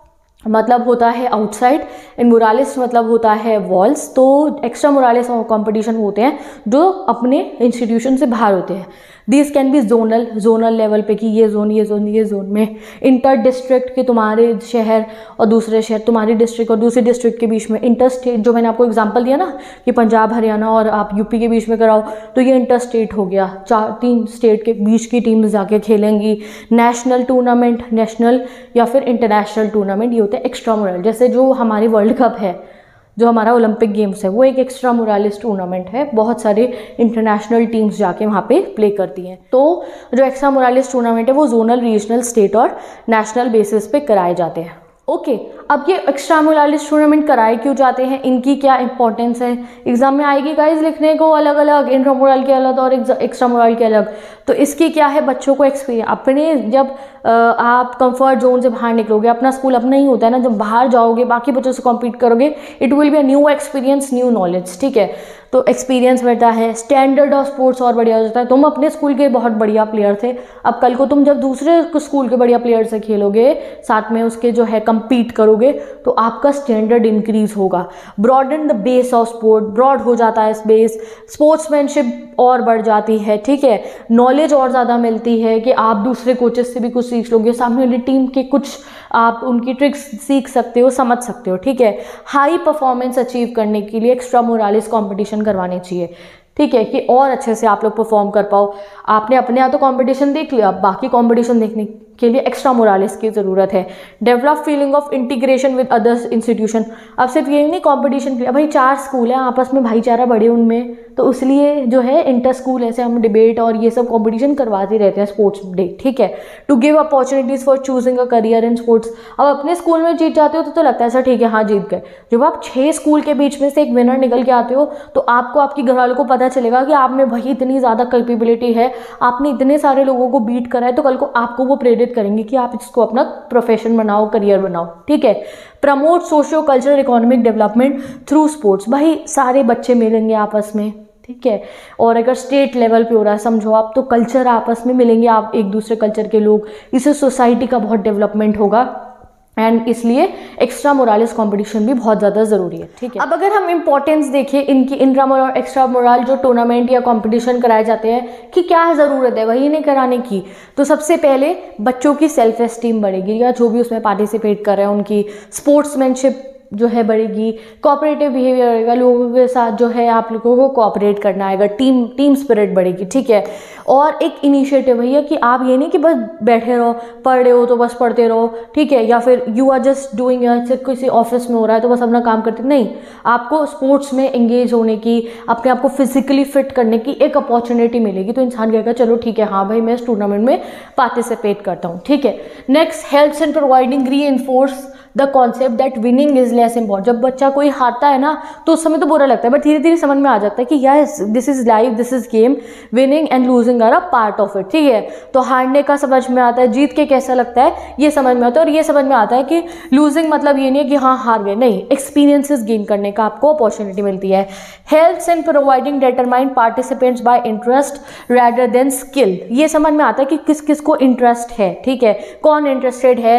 मतलब होता है आउटसाइड एंड मोरालिस मतलब होता है वॉल्स। तो एक्स्ट्रा मोरालिस कंपटीशन होते हैं जो अपने इंस्टीट्यूशन से बाहर होते हैं। This can be zonal level पे कि ये जोन में, इंटर डिस्ट्रिक्ट के तुम्हारे शहर और दूसरे शहर, तुम्हारी डिस्ट्रिक्ट और दूसरे डिस्ट्रिक्ट के बीच में, इंटर स्टेट जो मैंने आपको एग्जांपल दिया ना कि पंजाब हरियाणा और आप यूपी के बीच में कराओ, तो ये इंटर स्टेट हो गया, 3 स्टेट के बीच की टीम जाके खेलेंगी। नेशनल टूर्नामेंट, नेशनल या फिर इंटरनेशनल टूर्नामेंट, ये होते हैं एक्स्ट्रा मोरल। जैसे जो हमारी वर्ल्ड कप है, जो हमारा ओलंपिक गेम्स है, वो एक एक्स्ट्रा मोरालिस टूर्नामेंट है, बहुत सारे इंटरनेशनल टीम्स जाके वहाँ पे प्ले करती हैं। तो जो एक्स्ट्रा मोरालिस टूर्नामेंट है वो जोनल, रीजनल, स्टेट और नेशनल बेसिस पे कराए जाते हैं। ओके, अब ये एक्स्ट्रा मोरालिस टूर्नामेंट कराए क्यों जाते हैं, इनकी क्या इंपॉर्टेंस है, एग्जाम में आएगी गाइज लिखने को अलग अलग, इंट्रा मोरल के अलग और एक्स्ट्रा मोरल के अलग। तो इसकी क्या है, बच्चों को एक्सपीरियंस, अपने जब आप कंफर्ट जोन से बाहर निकलोगे, अपना स्कूल अपना ही होता है ना, जब बाहर जाओगे बाकी बच्चों से कॉम्पीट करोगे, it will be a new experience, new knowledge, ठीक है। तो एक्सपीरियंस बढ़ता है, स्टैंडर्ड ऑफ स्पोर्ट्स और बढ़िया हो जाता है। तुम अपने स्कूल के बहुत बढ़िया प्लेयर थे, अब कल को तुम जब दूसरे स्कूल के बढ़िया प्लेयर से खेलोगे, साथ में उसके जो है कम्पीट करोगे, तो आपका स्टैंडर्ड इंक्रीज होगा। Broaden the base of sport, broad हो जाता है बेस, स्पोर्ट्समैनशिप और बढ़ जाती है, ठीक है, नॉलेज और ज़्यादा मिलती है कि आप दूसरे कोचेस से भी कुछ सीख लोगे, सामने वाली टीम के कुछ आप उनकी ट्रिक्स सीख सकते हो, समझ सकते हो, ठीक है। हाई परफॉर्मेंस अचीव करने के लिए एक्स्ट्रा मोरालिस कंपटीशन करवाने चाहिए, ठीक है, कि और अच्छे से आप लोग परफॉर्म कर पाओ। आपने अपने यहाँ तो कंपटीशन देख लिया, बाकी कंपटीशन देखने के लिए एक्स्ट्रा मोरालिस की ज़रूरत है। Develop feeling of integration with others institution, अब सिर्फ ये नहीं कंपटीशन के लिए, भाई 4 स्कूल हैं आपस में भाईचारा बढ़े उनमें, तो इसलिए जो है इंटर स्कूल ऐसे हम डिबेट और ये सब कंपटीशन करवाते रहते हैं स्पोर्ट्स डे, ठीक है। To give opportunities for choosing a career in sports, अब अपने स्कूल में जीत जाते हो तो लगता है ऐसा ठीक है हाँ जीत गए, जब आप 6 स्कूल के बीच में से एक विनर निकल के आते हो तो आपको आपके घर वालों को पता चलेगा कि आप में भाई इतनी ज़्यादा कैपेबिलिटी है, आपने इतने सारे लोगों को बीट करा है, तो कल को आपको वो प्रेरित करेंगे कि आप इसको अपना प्रोफेशन बनाओ, करियर बनाओ, ठीक है। Promote socio cultural economic development through sports, भाई सारे बच्चे मिलेंगे आपस में, ठीक है, और अगर स्टेट लेवल पे हो रहा है समझो आप, तो कल्चर आपस में मिलेंगे, आप एक दूसरे कल्चर के लोग, इससे सोसाइटी का बहुत डेवलपमेंट होगा एंड इसलिए एक्स्ट्रा मोरालिस कंपटीशन भी बहुत ज़्यादा ज़रूरी है, ठीक है। अब अगर हम इंपॉर्टेंस देखें इनकी, इंट्रा मोरल और एक्स्ट्रा मोरल जो टूर्नामेंट या कंपटीशन कराए जाते हैं, कि क्या ज़रूरत है वही नहीं कराने की, तो सबसे पहले बच्चों की सेल्फ एस्टीम बढ़ेगी, या जो भी उसमें पार्टिसिपेट कर रहे हैं उनकी स्पोर्ट्समैनशिप जो है बढ़ेगी, कोऑपरेटिव बिहेवियर रहेगा, लोगों के साथ जो है आप लोगों को कोऑपरेट करना आएगा, टीम स्पिरिट बढ़ेगी, ठीक है। और एक इनिशिएटिव है कि आप ये नहीं कि बस बैठे रहो, पढ़ रहे हो तो बस पढ़ते रहो, ठीक है, या फिर यू आर जस्ट डूइंग, किसी ऑफिस में हो रहा है तो बस अपना काम करते, नहीं, आपको स्पोर्ट्स में एंगेज होने की, अपने आप को फिजिकली फिट करने की एक अपॉर्चुनिटी मिलेगी, तो इंसान कहेगा चलो ठीक है, हाँ भाई मैं इस टूर्नामेंट में पार्टिसिपेट करता हूँ, ठीक है। Next, helps in providing reinforce the concept that winning is less important. जब बच्चा कोई हारता है ना तो उस समय तो बुरा लगता है, बट धीरे धीरे समझ में आ जाता है कि yes this is life, this is game, winning and losing are a part of it, ठीक है। तो हारने का समझ में आता है, जीत के कैसा लगता है ये समझ में आता है, और ये समझ में आता है कि लूजिंग मतलब ये नहीं है कि हाँ हार गए, नहीं, एक्सपीरियंसेस गेन करने का आपको अपॉर्चुनिटी मिलती है। Helps in providing determined participants by interest rather than skill. ये समझ में आता है कि किस किस को इंटरेस्ट है, ठीक है, कौन इंटरेस्टेड है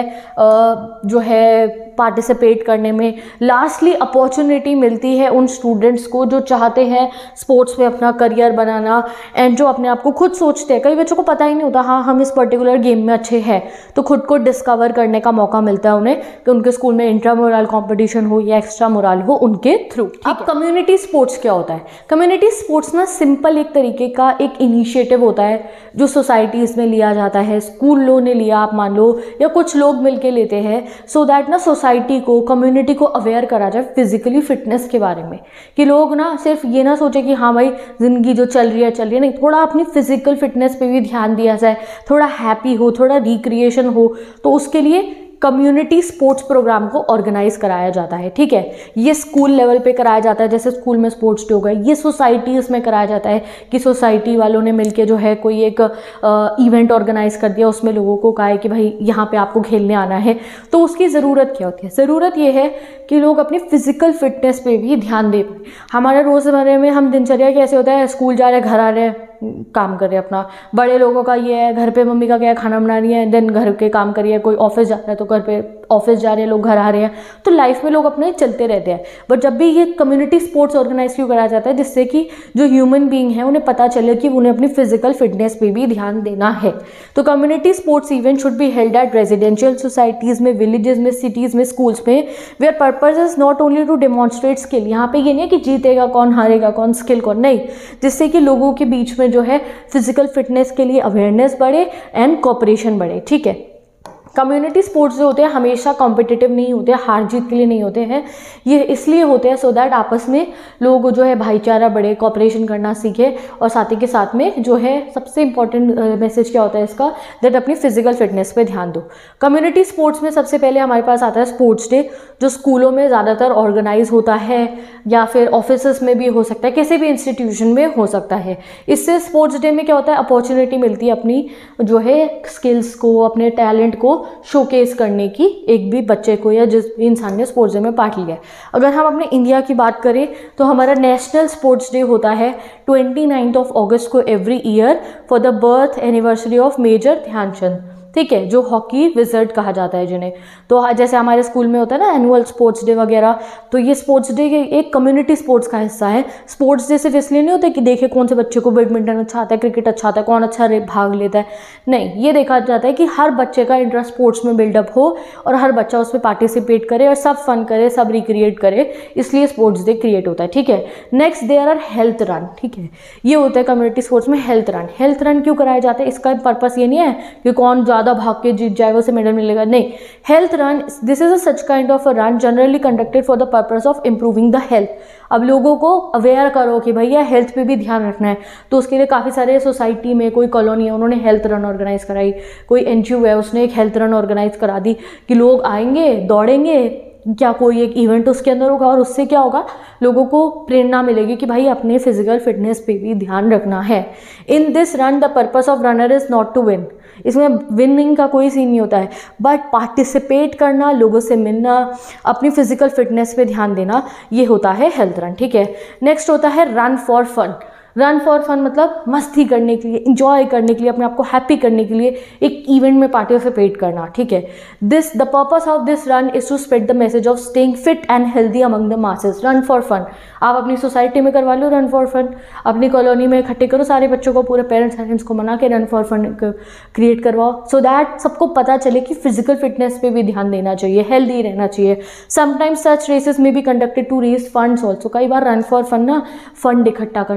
जो है पार्टिसिपेट करने में। लास्टली, अपॉर्चुनिटी मिलती है उन स्टूडेंट्स को जो चाहते हैं स्पोर्ट्स में अपना करियर बनाना, एंड जो अपने आप को खुद सोचते हैं, कई बच्चों को पता ही नहीं होता हाँ हम इस पर्टिकुलर गेम में अच्छे हैं, तो खुद को डिस्कवर करने का मौका मिलता है उन्हें कि उनके स्कूल में इंट्रा मोरल कॉम्पिटिशन हो या एक्स्ट्रा मोरल हो उनके थ्रू। अब कम्युनिटी स्पोर्ट्स क्या होता है? कम्युनिटी स्पोर्ट्स ना सिंपल एक तरीके का एक इनिशिएटिव होता है जो सोसाइटीज़ में लिया जाता है, स्कूलों ने लिया आप मान लो, या कुछ लोग मिलके लेते हैं, सो दैट ना सोसाइटी को, कम्युनिटी को अवेयर करा जाए फिजिकली फिटनेस के बारे में, कि लोग ना सिर्फ ये ना सोचे कि हाँ भाई जिंदगी जो चल रही है, नहीं, थोड़ा अपनी फिजिकल फिटनेस पे भी ध्यान दिया जाए, थोड़ा हैप्पी हो, थोड़ा रिक्रिएशन हो, तो उसके लिए कम्युनिटी स्पोर्ट्स प्रोग्राम को ऑर्गेनाइज कराया जाता है, ठीक है। ये स्कूल लेवल पे कराया जाता है, जैसे स्कूल में स्पोर्ट्स डे हो गया, ये सोसाइटीज़ में कराया जाता है कि सोसाइटी वालों ने मिलके जो है कोई एक इवेंट ऑर्गेनाइज कर दिया, उसमें लोगों को कहा है कि भाई यहाँ पे आपको खेलने आना है। तो उसकी ज़रूरत क्या होती है? ज़रूरत ये है कि लोग अपनी फिजिकल फिटनेस पे भी ध्यान दे पाए। हमारे रोज़मर्रे में हम दिनचर्या कैसे होता है, स्कूल जा रहे, घर आ रहे, काम कर रहे हैं अपना, बड़े लोगों का ये है घर पे मम्मी का क्या है खाना बना रही है, देन घर के काम करिए, कोई ऑफिस जा रहा है तो घर पे ऑफिस जा रहे हैं, लोग घर आ रहे हैं, तो लाइफ में लोग अपने चलते रहते हैं। बट जब भी ये कम्युनिटी स्पोर्ट्स ऑर्गेनाइज क्यों कराया जाता है, जिससे कि जो ह्यूमन बीइंग है उन्हें पता चले कि उन्हें अपनी फिजिकल फिटनेस पे भी ध्यान देना है। तो community sports event should be held at residential societies में, विलेजेस में, सिटीज़ में, स्कूल्स में, where purpose is not only to demonstrate skill. यहाँ पे ये नहीं है कि जीतेगा कौन, हारेगा कौन, स्किल कौन, नहीं, जिससे कि लोगों के बीच में जो है फिजिकल फिटनेस के लिए अवेयरनेस बढ़े एंड कोऑपरेशन बढ़े, ठीक है। कम्युनिटी स्पोर्ट्स जो होते हैं हमेशा कॉम्पिटिटिव नहीं होते, हार जीत के लिए नहीं होते हैं, ये इसलिए होते हैं सो दैट आपस में लोग जो है भाईचारा बढ़े, कोऑपरेशन करना सीखे, और साथ ही के साथ में जो है सबसे इंपॉर्टेंट मैसेज क्या होता है इसका, दैट अपनी फिजिकल फिटनेस पे ध्यान दो। कम्युनिटी स्पोर्ट्स में सबसे पहले हमारे पास आता है स्पोर्ट्स डे, जो स्कूलों में ज़्यादातर ऑर्गेनाइज होता है, या फिर ऑफिस में भी हो सकता है, किसी भी इंस्टीट्यूशन में हो सकता है। इससे स्पोर्ट्स डे में क्या होता है, अपॉर्चुनिटी मिलती है अपनी जो है स्किल्स को, अपने टैलेंट को शोकेस करने की, एक भी बच्चे को या जिस भी इंसान ने स्पोर्ट्स डे में पार्ट लिया है। अगर हम अपने इंडिया की बात करें तो हमारा नेशनल स्पोर्ट्स डे होता है 29 अगस्त को every year for the birth anniversary of major Dhyanchand, ठीक है, जो हॉकी विजर्ड कहा जाता है जिन्हें। तो जैसे हमारे स्कूल में होता है ना एनुअल स्पोर्ट्स डे वगैरह, तो ये स्पोर्ट्स डे एक कम्युनिटी स्पोर्ट्स का हिस्सा है। स्पोर्ट्स डे सिर्फ इसलिए नहीं होता कि देखे कौन से बच्चे को बैडमिंटन अच्छा आता है, क्रिकेट अच्छा आता है, कौन अच्छा भाग लेता है, नहीं, ये देखा जाता है कि हर बच्चे का इंटरेस्ट स्पोर्ट्स में बिल्डअप हो और हर बच्चा उसमें पार्टिसिपेट करे और सब फन करे, सब रिक्रिएट करे, इसलिए स्पोर्ट्स डे क्रिएट होता है, ठीक है। Next there are health run, ठीक है, ये होता है कम्युनिटी स्पोर्ट्स में हेल्थ रन। हेल्थ रन क्यों कराए जाते हैं, इसका पर्पस ये नहीं है कि कौन ज़्यादा भाग के जीत जाएगा उसे मेडल मिलेगा, नहीं। Health run, this is a such kind of a run generally conducted for the purpose of improving the health. अब लोगों को अवेयर करो कि भैया हेल्थ पे भी ध्यान रखना है, तो उसके लिए काफ़ी सारे सोसाइटी में, कोई कॉलोनी है उन्होंने हेल्थ रन ऑर्गेनाइज कराई, कोई एनजीओ है उसने एक हेल्थ रन ऑर्गेनाइज करा दी कि लोग आएंगे, दौड़ेंगे, क्या कोई एक इवेंट उसके अंदर होगा, और उससे क्या होगा, लोगों को प्रेरणा मिलेगी कि भाई अपने फिजिकल फिटनेस पे भी ध्यान रखना है। In this run the purpose of runner is not to win, इसमें विनिंग का कोई सीन नहीं होता है, बट पार्टिसिपेट करना, लोगों से मिलना, अपनी फिजिकल फिटनेस पे ध्यान देना, ये होता है हेल्थ रन, ठीक है। नेक्स्ट होता है run for fun. Run for fun मतलब मस्ती करने के लिए, इंजॉय करने के लिए, अपने आप को हैप्पी करने के लिए एक इवेंट में पार्टिसिपेट करना, ठीक है। This the purpose of this run is to spread the message of staying fit and healthy among the masses. Run for fun, आप अपनी सोसाइटी में करवा लो रन फॉर फन, अपनी कॉलोनी में इकट्ठे करो सारे बच्चों को, पूरे पेरेंट्स को मना के रन फॉर फन क्रिएट करवाओ, सो दैट सबको पता चले कि फिजिकल फिटनेस पे भी ध्यान देना चाहिए, हेल्दी रहना चाहिए। समटाइम्स सच रेसेस में be conducted to raise funds also, कई बार रन फॉर फन ना फंड इकट्ठा करने के लिए,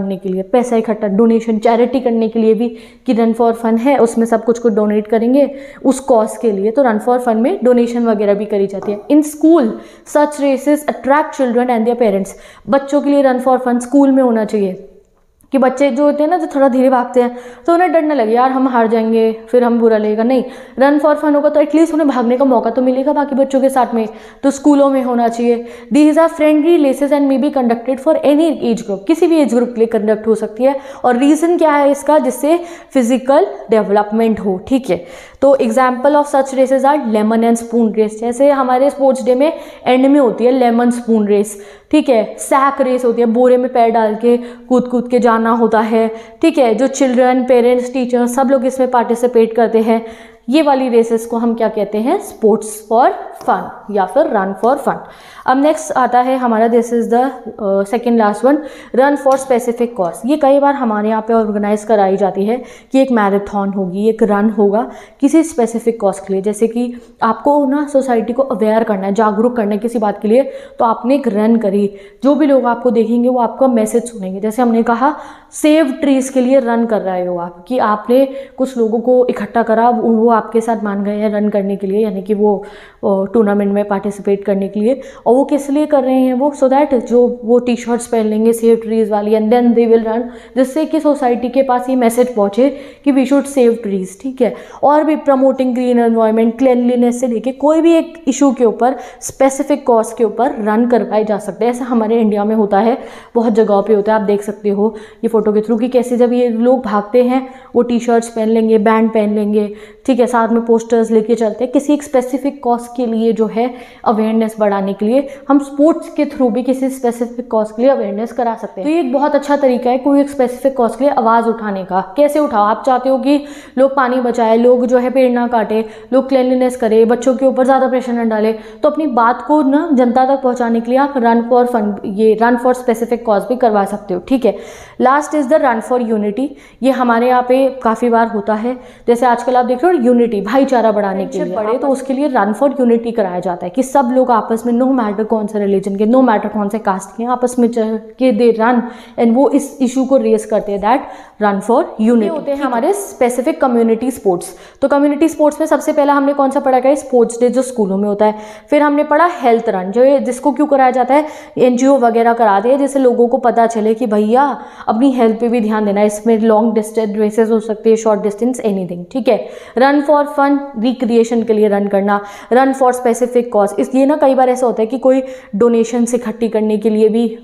पैसा इकट्ठा, डोनेशन, चैरिटी करने के लिए भी कि रन फॉर फन है, उसमें सब कुछ डोनेट करेंगे उस कॉज के लिए, तो रन फॉर फन में डोनेशन वगैरह भी करी जाती है। In school such races attract children and their parents. बच्चों के लिए रन फॉर फन स्कूल में होना चाहिए कि बच्चे जो होते हैं ना, जो थोड़ा धीरे भागते हैं, तो उन्हें डर न लगे यार हम हार जाएंगे फिर हम बुरा लगेगा, नहीं, रन फॉर फन होगा तो एटलीस्ट उन्हें भागने का मौका तो मिलेगा बाकी बच्चों के साथ में, तो स्कूलों में होना चाहिए। These are friendly races and may be conducted for any age group, किसी भी एज ग्रुप के लिए कंडक्ट हो सकती है। और रीज़न क्या है इसका, जिससे फिजिकल डेवलपमेंट हो, ठीक है। तो example of such races are lemon and spoon race, जैसे हमारे स्पोर्ट्स डे में एंड में होती है लेमन स्पून रेस, ठीक है। सैक रेस होती है, बोरे में पैर डाल के कूद कूद के जाना होता है, ठीक है। जो चिल्ड्रन, पेरेंट्स, टीचर्स सब लोग इसमें पार्टिसिपेट करते हैं। ये वाली रेसेस को हम क्या कहते हैं, स्पोर्ट्स फॉर फन या फिर रन फॉर फन। अब नेक्स्ट आता है हमारा, this is the second last one, run for specific cause. ये कई बार हमारे यहाँ पे ऑर्गेनाइज कराई जाती है कि एक मैराथन होगी, एक रन होगा किसी स्पेसिफिक कॉज के लिए, जैसे कि आपको ना सोसाइटी को अवेयर करना है, जागरूक करना है किसी बात के लिए, तो आपने एक रन करी, जो भी लोग आपको देखेंगे वो आपका मैसेज सुनेंगे। जैसे हमने कहा सेव ट्रीज के लिए रन कर रहे हो आप, कि आपने कुछ लोगों को इकट्ठा करा, वो आपके साथ मान गए हैं रन करने के लिए, यानी कि वो टूर्नामेंट में पार्टिसिपेट करने के लिए। और वो किस लिए कर रहे हैं वो, सो दैट जो वो टी शर्ट्स पहन लेंगे सेव ट्रीज वाली and then they will run, जिससे कि सोसाइटी के पास ये मैसेज पहुंचे कि वी शुड सेव ट्रीज, ठीक है। और भी प्रमोटिंग ग्रीन एनवायरनमेंट, क्लीनलीनेस से लेके कोई भी एक इशू के ऊपर, स्पेसिफिक कॉज के ऊपर रन करवाए जा सकते हैं। ऐसा हमारे इंडिया में होता है, बहुत जगहों पे होता है, आप देख सकते हो ये फोटो के थ्रू कि कैसे जब ये लोग भागते हैं वो टी शर्ट्स पहन लेंगे, बैंड पहन लेंगे, ठीक है, साथ में पोस्टर्स लेके चलते हैं किसी एक स्पेसिफिक कॉज के लिए, जो है अवेयरनेस बढ़ाने के लिए। हम स्पोर्ट्स के थ्रू भी किसी स्पेसिफिक कॉज के लिए अवेयरनेस करा सकते हैं। तो ये एक बहुत अच्छा तरीका है कोई एक स्पेसिफिक कॉज के लिए आवाज़ उठाने का। कैसे उठाओ, आप चाहते हो कि लोग पानी बचाए, लोग जो है पेड़ ना काटे, लोग क्लीनलीनेस करे, बच्चों के ऊपर ज़्यादा प्रेशर न डाले, तो अपनी बात को ना जनता तक पहुँचाने के लिए आप रन फॉर फन, ये रन फॉर स्पेसिफिक कॉज भी करवा सकते हो, ठीक है। Last is the run for unity. ये हमारे यहाँ पे काफ़ी बार होता है, जैसे आजकल आप देख रहे हो यूनिटी, भाईचारा बढ़ाने के लिए पढ़े, तो उसके लिए रन फॉर यूनिटी कराया जाता है कि सब लोग आपस में, नो मैटर कौन सा रिलीजन के, नो मैटर कौन से कास्ट के, आपस में चल के दे रन एंड वो इस इशू को रेस करते हैं, दैट रन फॉर यूनिटी। होते हैं हमारे स्पेसिफिक कम्युनिटी स्पोर्ट्स। तो कम्युनिटी स्पोर्ट्स में सबसे पहला हमने कौन सा पढ़ा है, स्पोर्ट्स डे जो स्कूलों में होता है। फिर हमने पढ़ा हेल्थ रन, जो जिसको क्यों कराया जाता है, एनजीओ वगैरह कराते हैं, जिससे लोगों को पता चले कि भैया अपनी हेल्थ पे भी ध्यान देना है। इसमें लॉन्ग डिस्टेंस रेसेस हो सकती है, शॉर्ट डिस्टेंस, एनीथिंग, ठीक है। रन फॉर फन, रिक्रिएशन के लिए रन करना। रन फॉर स्पेसिफिक कॉज, इसलिए ना कई बार ऐसा होता है कि कोई डोनेशंस इकट्ठी करने के लिए भी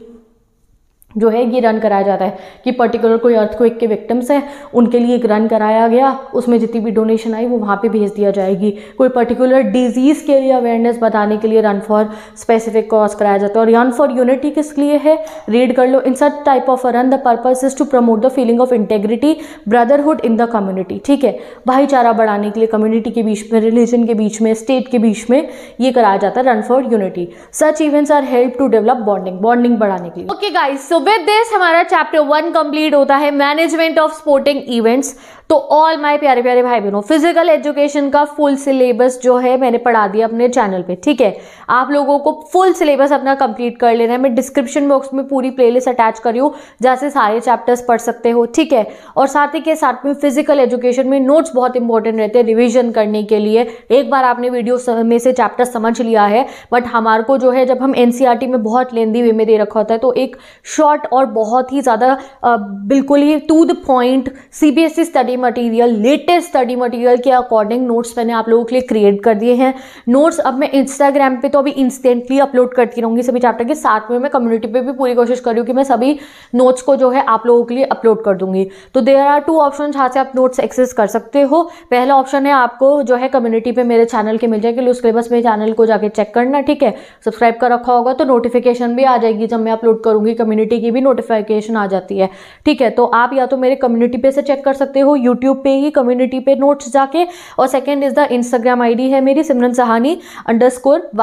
जो है ये रन कराया जाता है कि पर्टिकुलर कोई अर्थक्वेक के विक्टिम्स हैं, उनके लिए एक रन कराया गया, उसमें जितनी भी डोनेशन आई वो वहाँ पे भेज दिया जाएगी। कोई पर्टिकुलर डिजीज़ के लिए अवेयरनेस बताने के लिए रन फॉर स्पेसिफिक कॉज कराया जाता है। और रन फॉर यूनिटी किस लिए है, रीड कर लो। In such type of a run the purpose is to promote the feeling of integrity, brotherhood in the community, ठीक है। भाईचारा बढ़ाने के लिए कम्युनिटी के बीच में, रिलीजन के बीच में, स्टेट के बीच में ये कराया जाता है run for unity. Such events are help to develop bonding बढ़ाने के लिए। Okay guys, so with this हमारा चैप्टर 1 कंप्लीट होता है, मैनेजमेंट ऑफ स्पोर्टिंग इवेंट्स। तो ऑल माय प्यारे प्यारे भाई बहनों, फिजिकल एजुकेशन का फुल सिलेबस जो है मैंने पढ़ा दिया अपने चैनल पे, ठीक है। आप लोगों को फुल सिलेबस अपना कंप्लीट कर लेना है। मैं डिस्क्रिप्शन बॉक्स में पूरी प्लेलिस्ट अटैच करी हूँ जहाँ से सारे चैप्टर्स पढ़ सकते हो, ठीक है। और साथ ही के साथ में फिजिकल एजुकेशन में नोट्स बहुत इंपॉर्टेंट रहते हैं रिविजन करने के लिए। एक बार आपने वीडियो में से चैप्टर समझ लिया है, बट हमारे को जो है जब हम एनसीईआरटी में बहुत लेंदी वे में दे रखा होता है, तो एक शॉर्ट और बहुत ही ज़्यादा बिल्कुल ही to the point CBSE study material, latest study material के अकॉर्डिंग नोट्स मैंने आप लोगों के लिए क्रिएट कर दिए हैं। नोट्स अब मैं इंस्टाग्राम पे तो अभी इंस्टेंटली अपलोड करती रहूँगी सभी चैप्टर के साथ में। मैं कम्युनिटी पे भी पूरी कोशिश कर रही हूँ कि मैं सभी नोट्स को जो है आप लोगों के लिए अपलोड कर दूंगी। तो देयर आर 2 ऑप्शन जहाँ से आप नोट्स एक्सेस कर सकते हो। पहला ऑप्शन है आपको जो है कम्युनिटी पे मेरे चैनल के मिल जाएगी, उसके बस मेरे चैनल को जाके चेक करना, ठीक है। सब्सक्राइब कर रखा होगा तो नोटिफिकेशन भी आ जाएगी, जब मैं अपलोड करूँगी कम्युनिटी की भी नोटिफिकेशन आ जाती है, ठीक है। तो आप या तो मेरे कम्युनिटी पे से चेक कर सकते हो, यूट्यूब पे ही कम्युनिटी पे नोट्स जाके, और second is the Instagram ID है मेरी सिमरन सहानी _y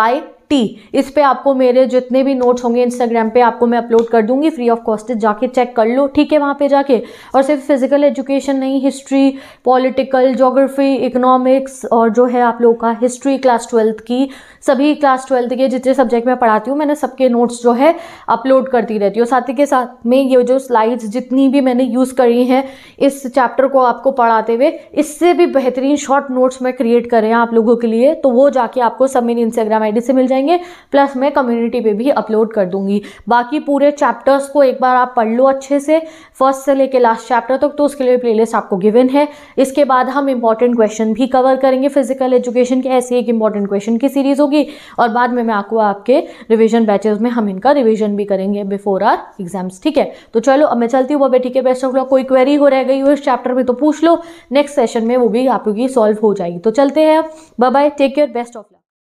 इस पे आपको मेरे जितने भी नोट्स होंगे इंस्टाग्राम पे आपको मैं अपलोड कर दूंगी फ्री ऑफ कॉस्ट, जाके चेक कर लो, ठीक है, वहाँ पे जाके। और सिर्फ फिजिकल एजुकेशन नहीं, हिस्ट्री, पॉलिटिकल, ज्योग्राफी, इकोनॉमिक्स और जो है आप लोगों का हिस्ट्री क्लास 12th की, सभी क्लास 12th के जितने सब्जेक्ट मैं पढ़ाती हूँ मैंने सबके नोट्स जो है अपलोड करती रहती हूँ। साथ ही के साथ में ये जो स्लाइड्स जितनी भी मैंने यूज़ करी हैं इस चैप्टर को आपको पढ़ाते हुए, इससे भी बेहतरीन शॉर्ट नोट्स मैं क्रिएट कर रहे हैं आप लोगों के लिए, तो वो जाके आपको सब मेरी इंस्टाग्राम आईडी से मिल जाएंगे, प्लस मैं कम्युनिटी पे भी अपलोड कर दूंगी। बाकी पूरे चैप्टर्स को एक बार आप पढ़ लो अच्छे से, फर्स्ट से लेके लास्ट चैप्टर तक, तो उसके लिए प्लेलिस्ट आपको गिवन है। इसके बाद हम इंपॉर्टेंट क्वेश्चन भी कवर करेंगे फिजिकल एजुकेशन के, ऐसे एक इंपॉर्टेंट क्वेश्चन की सीरीज होगी, और बाद में मैं आपके रिवीजन बैचेस में हम इनका रिवीजन भी करेंगे बिफोर आर एग्जाम्स, ठीक है। तो चलो अब मैं चलती हूँ बाबा, ठीक है, बेस्ट ऑफ लक। कोई क्वेरी हो रह गई हो इस चैप्टर में तो पूछ लो, नेक्स्ट सेशन में वो भी आप लोग की सॉल्व हो जाएगी। तो चलते हैं, bye bye, take care, best of luck.